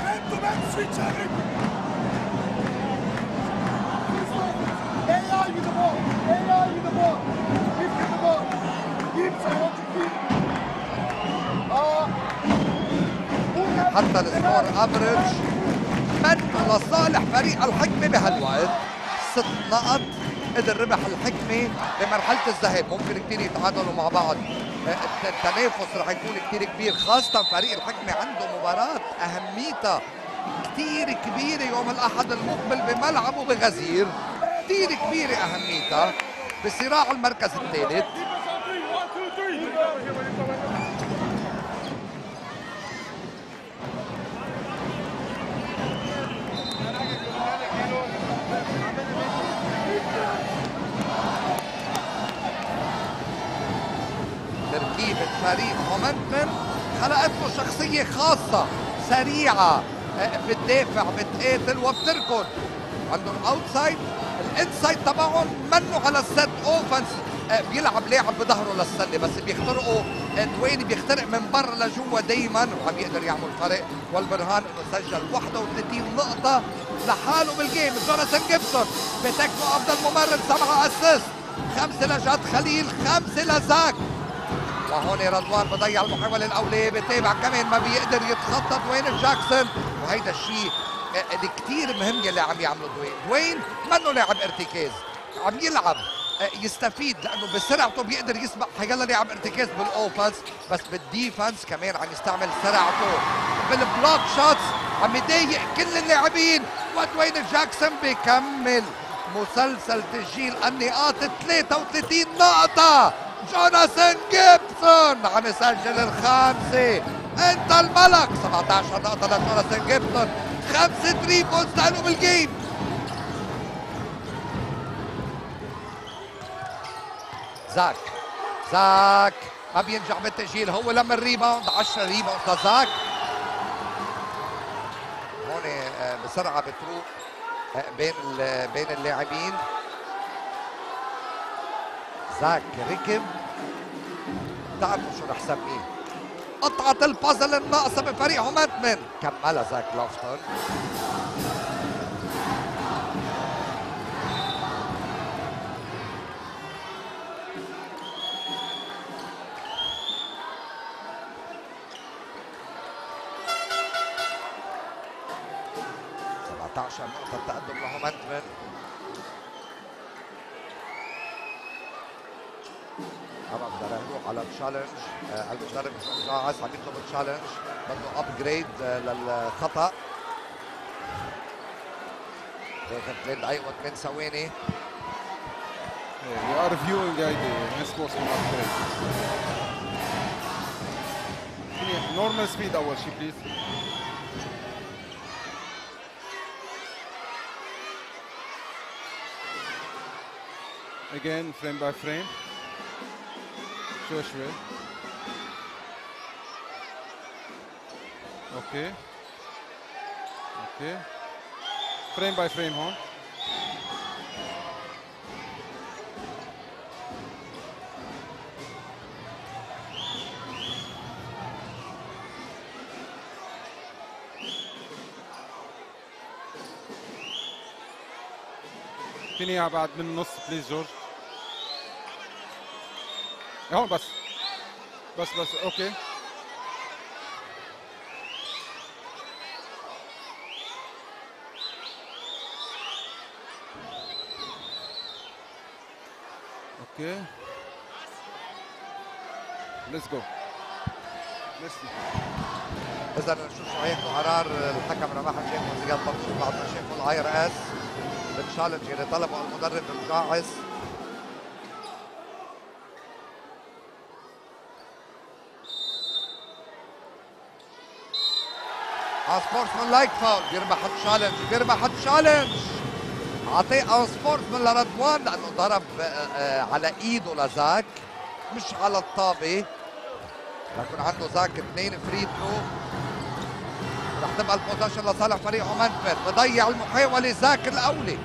حتى السكور افريج منه لصالح فريق الحكمة بهالوقت. 6 نقط قدر ربح الحكمة بمرحلة الذهاب. ممكن كتير يتعادلوا مع بعض. التنافس رح يكون كتير كبير، خاصة فريق الحكمة عنده مباراة أهميتها كتير كبيرة يوم الأحد المقبل بملعبه بغزير. كتير كبيرة أهميتها بصراع المركز الثالث. تركيبة فريق هومنتمن خلقت له شخصية خاصة سريعة، بتدافع بتقاتل وبتركض. عندهم اوتسايد، الانسايد تبعهم منه على السيت اوفنس، بيلعب لاعب بظهره للسله بس بيخترقوا. دوين بيخترق من برا لجوا دايما وعم يقدر يعمل فرق. والبرهان انه سجل 31 نقطة لحاله بالجيم. جوناثان جيبسون بتكفي افضل ممرر، 7 اسيست، 5 لجاد خليل، 5 لزاك. وهون رضوان بضيع المحاولة الأولى، بتابع كمان ما بيقدر يتخطى دوين جاكسون. وهيدا الشيء اللي كثير مهم يلي عم يعمله دوين منه لاعب ارتكاز، عم يلعب يستفيد لأنه بسرعته بيقدر يسبق حيلا لاعب ارتكاز بالأوفنس، بس بالديفنس كمان عم يستعمل سرعته. بالبلوك شوتس عم يضايق كل اللاعبين. ودوين جاكسون بيكمل مسلسل تسجيل النقاط 33 نقطة. جوناثان جيبسون عم يسجل الخامسة. انت الملك. 17 نقطة لجوناثان جيبسون، 5 3 بوينتس لانه بالجيم. زاك ما بينجح بالتسجيل، هو لما الريباوند 10 ريباوند لزاك. هون بسرعة بتروح بين اللاعبين. زاك ركب، بتعرفوا شو رح سميه، قطعة البازل الناقصة بفريق هومنتمن. كملها زاك لوفتون. نقطة تقدم لهومنتمن. طبعا بدنا نروح على التشالنج. المدرب جاعس عم يطلب التشالنج، بده ابجريد للخطأ. 3 دقائق و8 ثواني. We are reviewing the idea. Sportsman upgrade. Normal speed أول شيء please. Again, frame by frame. شوي. Okay. Frame by frame هون. فيني اياها بعد من النص بليز جورج. هون بس اوكي. ليتس جو. اذا نشوف شو هيك قرار الحكم رماح شيخ زياد طرشوف بعد ما شافوا الاي ار اس بالتشالنج اللي طلبه المدرب الجاعس. سبورتسمان لايك فاول. بيربح التشالنج. عطيه سبورتسمان لرضوان لانه ضرب على ايده لزاك مش على الطابه. رح يكون عنده زاك 2 فري ثرو. رح تبقى البوزيشن لصالح فريق هومنتمن. بضيع المحاولة زاك الأولي.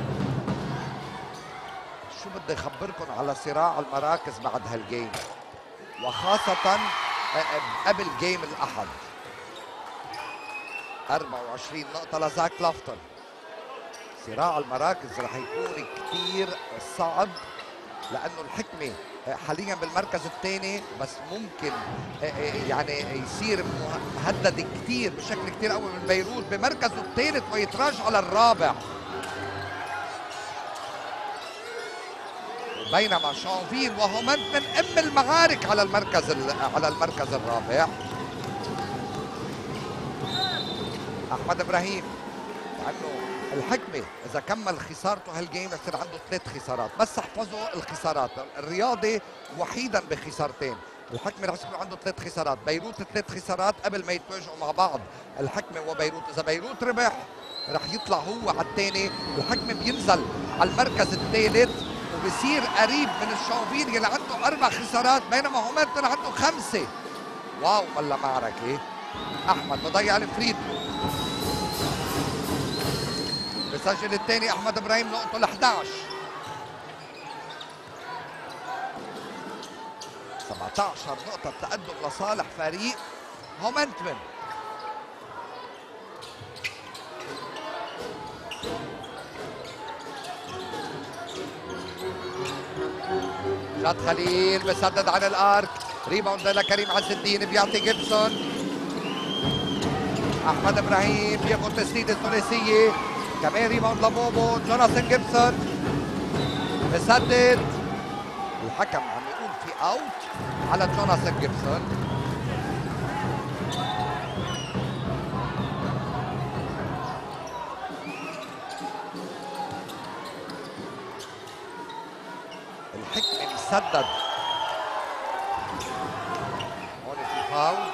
شو بدي أخبركم على صراع المراكز بعد هالجيم، وخاصة قبل جيم الأحد. 24 نقطة لزاك لافتون. صراع المراكز رح يكون كتير صعب لأنه الحكمة حاليا بالمركز الثاني، بس ممكن يعني يصير مهدد كثير بشكل كثير قوي من بيروت بمركزه الثالث ويتراجع للرابع. بينما شانفيل وهومنتمن ام المعارك على المركز الرابع. احمد ابراهيم لانه الحكمة إذا كمل خسارته هالجيم رح يصير عنده 3 خسارات، بس احفظوا الخسارات. الرياضي وحيدا بخسارتين، الحكمة رح يكون عنده 3 خسارات، بيروت 3 خسارات قبل ما يتواجهوا مع بعض الحكمة وبيروت. إذا بيروت ربح رح يطلع هو على الثاني، الحكمة بينزل على المركز الثالث وبصير قريب من الشانفيل اللي عنده 4 خسارات بينما هومنتمن عنده 5. واو ولا معركة. أحمد بضيع الفري ثرو. بسجل الثاني احمد ابراهيم نقطه ل 11. 17 نقطه تقدم لصالح فريق هومنتمن. جاد خليل بسدد عن الارك. ريباوند لكريم عز الدين بيعطي جيبسون. احمد ابراهيم بياخذ تسديده ثلاثيه. كمان ريباوند لبوبو. جوناثان جيبسون بسدد. الحكم عم يقول في اوت على جوناثان جيبسون. سدد. هون في فاول.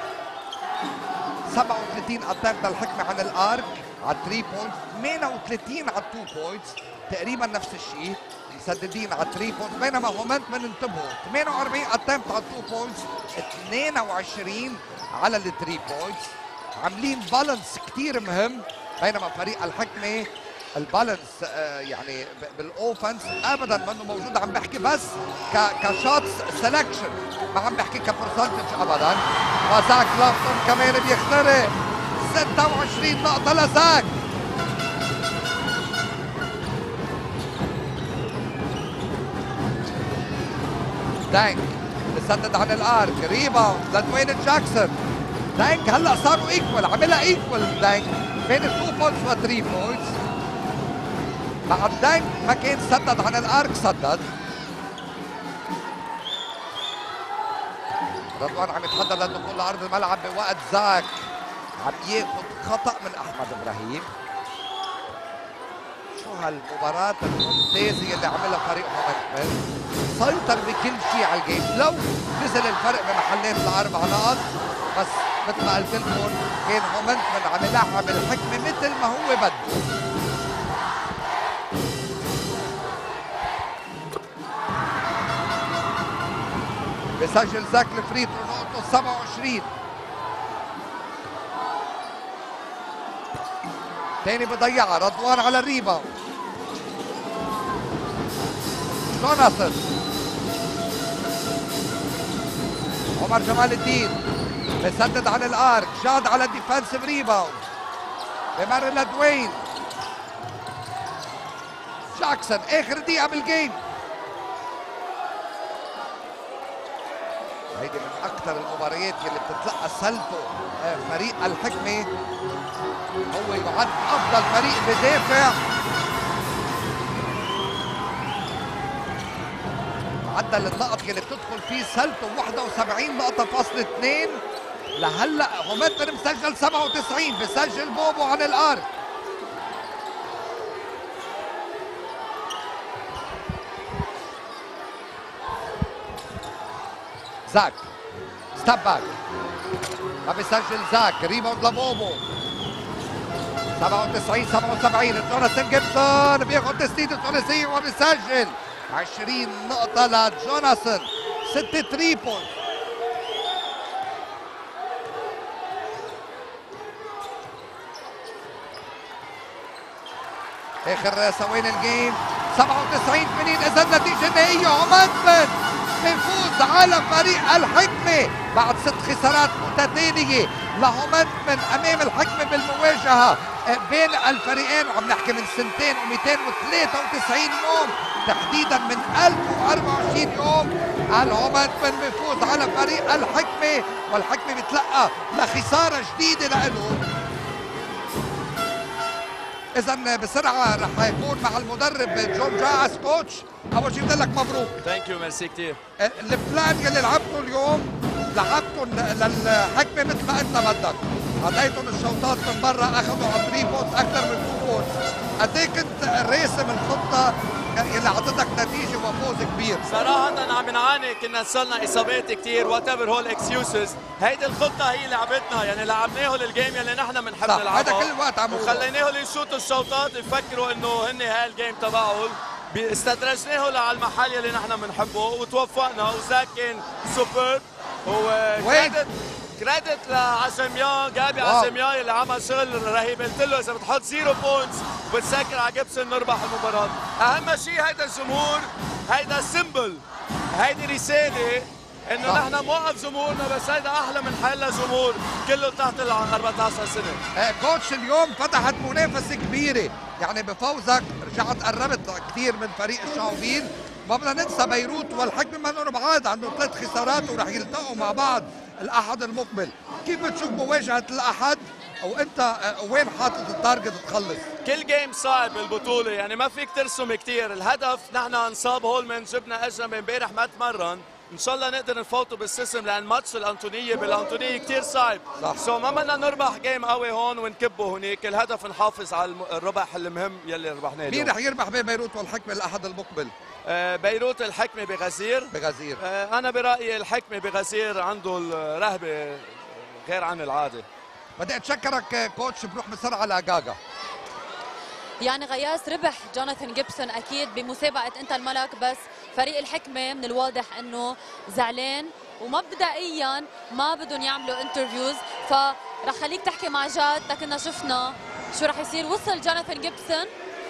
37 اتمت للحكمة عن الارك على 3 بوينتس، 38 على 2 بوينتس، تقريبا نفس الشيء، مسددين على 3 بوينتس، بينما هومنت من انتبهوا 48 اتمت على 2 بوينتس، 22 على ال 3 بوينتس، عاملين بالانس كثير مهم، بينما فريق الحكمة البالانس يعني بالاوفنس ابدا منه موجود. عم بحكي بس كشوتس سelection، ما عم بحكي كبرسنتج ابدا. وزاك لافton كمان بيخترق 26 نقطة لزاك. دانك بسدد عن الارك، ريباوند لدوين جاكسون. دانك هلا صاروا ايكوال، عملها ايكوال دانك بين 2 بوينتس و 3 بوينتس. مع الدانك ما كان سدد عن الارك، سدد. رضوان عم يتحضر للدخول لارض الملعب بوقت زاك عم ياخذ خطا من احمد ابراهيم. شو هالمباراه الممتازه اللي عملها فريق هومنتمن، سيطر بكل شيء على الجيم. لو نزل الفرق بمحلات ل4 نقط، بس مثل ما قلت لكم كان هومنتمن عم يلعب الحكمه مثل ما هو بده. بسجل زاك الفري ثرو نقطه 27. تاني بضيعها رضوان على الريباوند. جوناثان، عمر جمال الدين بسدد عن الارك، جاد على الديفنسيف ريباوند، بمر لدوين جاكسون. اخر دقيقه بالجيم. هيدي من اكثر المباريات اللي بتتلقى سلته فريق الحكمه. هو يعد افضل فريق بدافع. معدل النقط اللي بتدخل فيه سلته 71 نقطه فاصل 2. لهلا هومنتمن مسجل 97. بسجل بوبو عن الارك. زاك ستاب باك، ما بيسجل زاك. ريباوند لبوبو 97 77. جوناثان جيبسون بياخذ تسديده ثلاثيه وبيسجل 20 نقطه لجوناثان، 6 3 بوينت. اخر ثواني الجيم 97 80. اذا النتيجه النهائيه هومنتمن بيفوز على فريق الحكمه بعد 6 خسارات متتاليه لهومنتمن امام الحكمه بالمواجهه بين الفريقين. عم نحكي من 2 و293 يوم، تحديدا من 1024 يوم. الهومنتمن بيفوز على فريق الحكمه، والحكمه بتلقى لخساره جديده لإله. إذا بسرعة رح يكون مع المدرب جون جاعس. كوتش، أول شيء بدي لك مبروك. ثانك يو، ميرسي كثير. البلان يلي لعبته اليوم لعبتهم للحكمة مثل ما أنت بدك، عطيتهم الشوطات من برا، أخذوا على 3 بوينتس أكثر من 2 بوينتس. قد إيه كنت راسم الخطة يلي أعطتك نتيجة وفوز كبير؟ صراحة عم نعاني، كنا صرنا إصابات كثير، وات ايفر هول اكسكيوزز. هيدي الخطة هي لعبتنا، يعني لعبناه للجيم يلي نحن بنحب نلعبها. هذا كل الوقت عم وخليناه يشوطوا الشوطات يفكروا إنه هن هاي الجيم تبعهم. استدرجناه على المحل يلي نحن بنحبه وتوفقنا، وزاك كان سوبر. كريدت لعشميان، جابي عشميان اللي عمل شغل رهيب. قلت له اذا بتحط 0 بوينتس وبتسكر على جيبسون نربح المباراه. اهم شيء هيدا الجمهور، هيدا سيمبل، هيدي رساله انه نحن موقف جمهورنا، بس هيدا احلى من حل جمهور كله تحت ال 14 سنه. كوتش اليوم فتحت منافسه كبيره، يعني بفوزك رجعت قربت كثير من فريق الشاوبين. ما بدنا ننسى بيروت والحكمه ما لهم بعاد، عندهم 3 خسارات ورح يلتقوا مع بعض الاحد المقبل. كيف بتشوف مواجهه الاحد، وانت وين حاطط التارجت تخلص؟ كل جيم صعب بالبطوله، يعني ما فيك ترسم كثير. الهدف نحن نصاب هولمان، جبنا اجنبي امبارح ما تمرن، ان شاء الله نقدر نفوتوا بالسيستم لان ماتش الانطونيه بالانطونيه كثير صعب. صح. ما بدنا نربح جيم قوي هون ونكبه هنيك، الهدف نحافظ على الربح المهم يلي ربحناه اليوم. مين رح يربح بين بيروت والحكمه الاحد المقبل؟ بيروت الحكمه بغزير. بغزير. انا برايي الحكمه بغزير عنده الرهبه غير عن العاده. بدي اتشكرك كوتش، بروح بسرعه لجاجا. يعني غياس ربح جوناثان جيبسون اكيد بمسابقه انت الملك، بس فريق الحكمه من الواضح انه زعلان ومبدئيا ما بدهم يعملوا انترفيوز، فرح خليك تحكي مع جاد لكننا شفنا شو رح يصير. وصل جوناثان جيبسون.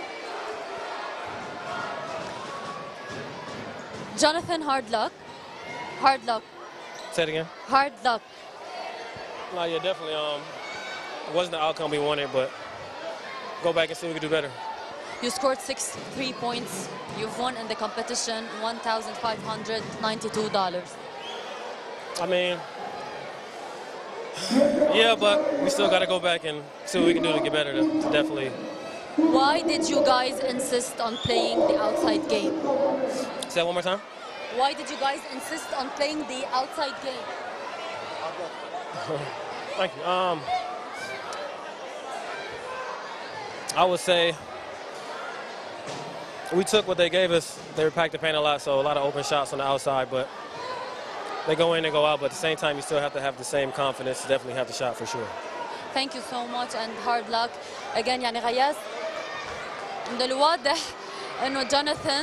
جوناثان هارد لك. هارد لك. Say it again. هارد لك. No, yeah, definitely. It wasn't the outcome we wanted, but go back and see what we can do better. You scored 63 points. You've won in the competition $1,592. I mean, yeah, but we still got to go back and see what we can do to get better. To definitely. Why did you guys insist on playing the outside game? Say that one more time. Why did you guys insist on playing the outside game? Thank you. I would say we took what they gave us. They were packed the paint a lot, so a lot of open shots on the outside, but they go in and go out. But at the same time, you still have to have the same confidence to definitely have the shot for sure. Thank you so much and hard luck. Again, يعني غياس من الواضح إنه جوناثان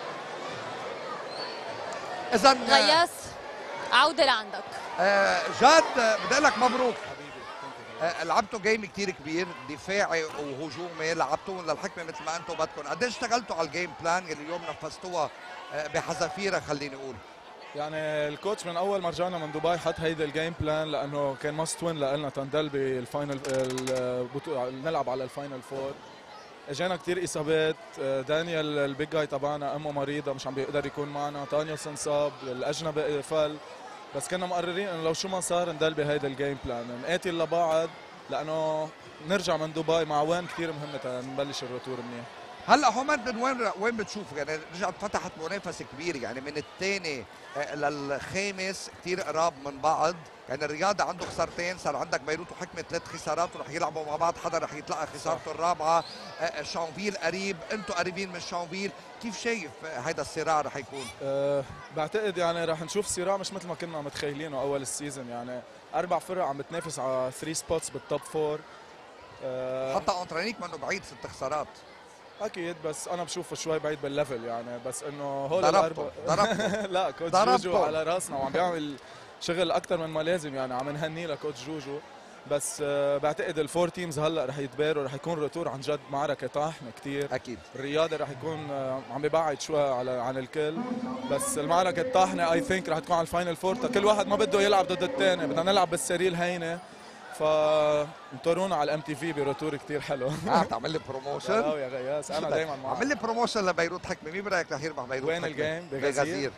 إذا غياس عودة لعندك. جاد بدي اقول لك مبروك. لعبتوا جيم كتير كبير دفاعي وهجومي، لعبتوا للحكمه مثل ما انتم بدكم. قديش اشتغلتوا على الجيم بلان اللي اليوم نفذتوها بحذافيرها خليني اقول؟ يعني الكوتش من اول ما رجعنا من دبي حط هيدا الجيم بلان لانه كان ماست وين لنا تندل بالفاينل نلعب على الفاينل فور. اجانا كثير اصابات، دانيال البيج جاي تبعنا امه مريضه مش عم بيقدر يكون معنا، دانيالسون صاب، الاجنبي فل، بس كنا مقررين انه لو شو ما صار ندل بهيدا الجيم بلان، نقاتل لبعض لانه نرجع من دبي مع وين كثير مهمه نبلش الروتور منيح. هلا حماد من وين بتشوف يعني رجعت فتحت منافسه كبيره يعني من الثاني للخامس كثير قراب من بعض، يعني الرياضه عنده خسارتين، صار عندك بيروت وحكمه 3 خسارات ورح يلعبوا مع بعض، حدا رح يتلقى خسارته الرابعه، شانفيل قريب، انتم قريبين من شانفيل، كيف شايف هيدا الصراع رح يكون؟ بعتقد يعني رح نشوف صراع مش مثل ما كنا متخيلينه اول السيزون، يعني 4 فرق عم بتنافس على 3 سبوتس بالتوب 4. حتى اونترانيك منه بعيد 6 خسارات. اكيد بس انا بشوفه شوي بعيد بالليفل يعني، بس انه هول ضربته لا كوتش جوجو على راسنا وعم بيعمل شغل اكثر من ما لازم، يعني عم نهنيه لكوتش جوجو، بس بعتقد الفور تيمز هلا رح يتباروا، رح يكون روتور عن جد معركه طاحنه كثير اكيد. الرياضه رح يكون عم ببعد شوي عن الكل، بس المعركه الطاحنه اي ثينك رح تكون على الفاينل فور، كل واحد ما بده يلعب ضد الثاني، بدنا نلعب بالسريه الهينه، فانطرونا على الام تي في بروتور كثير حلو. تعمل لي بروموشن؟ يا غياس انا دائما معك. عمل لي بروموشن لبيروت حكمه، مين برايك رح يربح بيروت؟ وين الجيم؟ بغزير.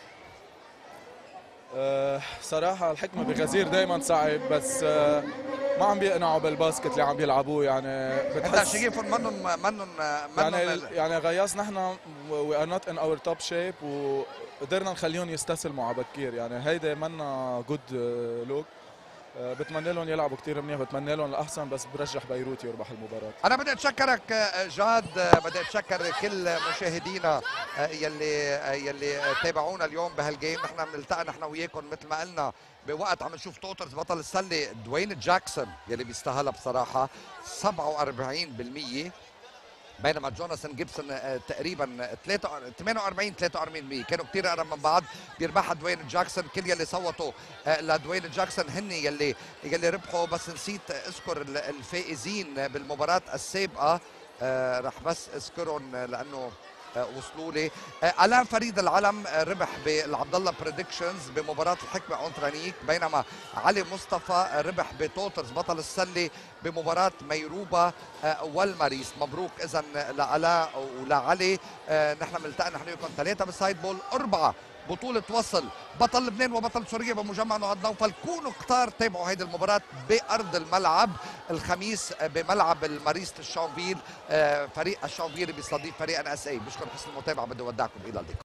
صراحه الحكمه بغزير دائما صعب، بس ما عم بيقنعوا بالباسكت اللي عم بيلعبوه، يعني بتحس شايفهم منن يعني غياس نحن وي ار نوت ان اور توب شيب، وقدرنا نخليهم يستسلموا على بكير، يعني هيدا منا جود لوك. بتمنى لهم يلعبوا كثير منيح، بتمنى لهم الاحسن، بس برجح بيروت يربح المباراه. انا بدي اتشكرك جاد، بدي اتشكر كل مشاهدينا يلي تابعونا اليوم بهالجيم، نحن بنلتقى نحن وياكم مثل ما قلنا بوقت عم نشوف توترز بطل السله دوين جاكسون يلي بيستاهلها بصراحه 47%، بينما جوناثان جيبسون تقريبا 48 43%، كانوا كثير قرب من بعض. بيربحها دوين جاكسون، كل يلي صوتوا لدوين جاكسون هن يلي ربحوا، بس نسيت اذكر الفائزين بالمباراه السابقه، رح بس اذكرهم لانه وصلوا لي. الان فريد العلم ربح بالعبد الله بريدكشنز بمباراه الحكمه اونترانيك، بينما علي مصطفى ربح بتوترز بطل السله بمباراه ميروبا والماريس. مبروك اذا لعلاء ولعلي. نحن بنلتقى نحن وياكم 3 بالسايد بول، 4 بطولة وصل بطل لبنان وبطل سوريا بمجمع نهض نوفل. كونوا كتار تابعوا هيدي المباراة بأرض الملعب الخميس بملعب الماريس الشانفيل، فريق الشانفيل بيستضيف فريق NSA. بشكر حسن المتابعة، بدي اودعكم إلى اللقاء.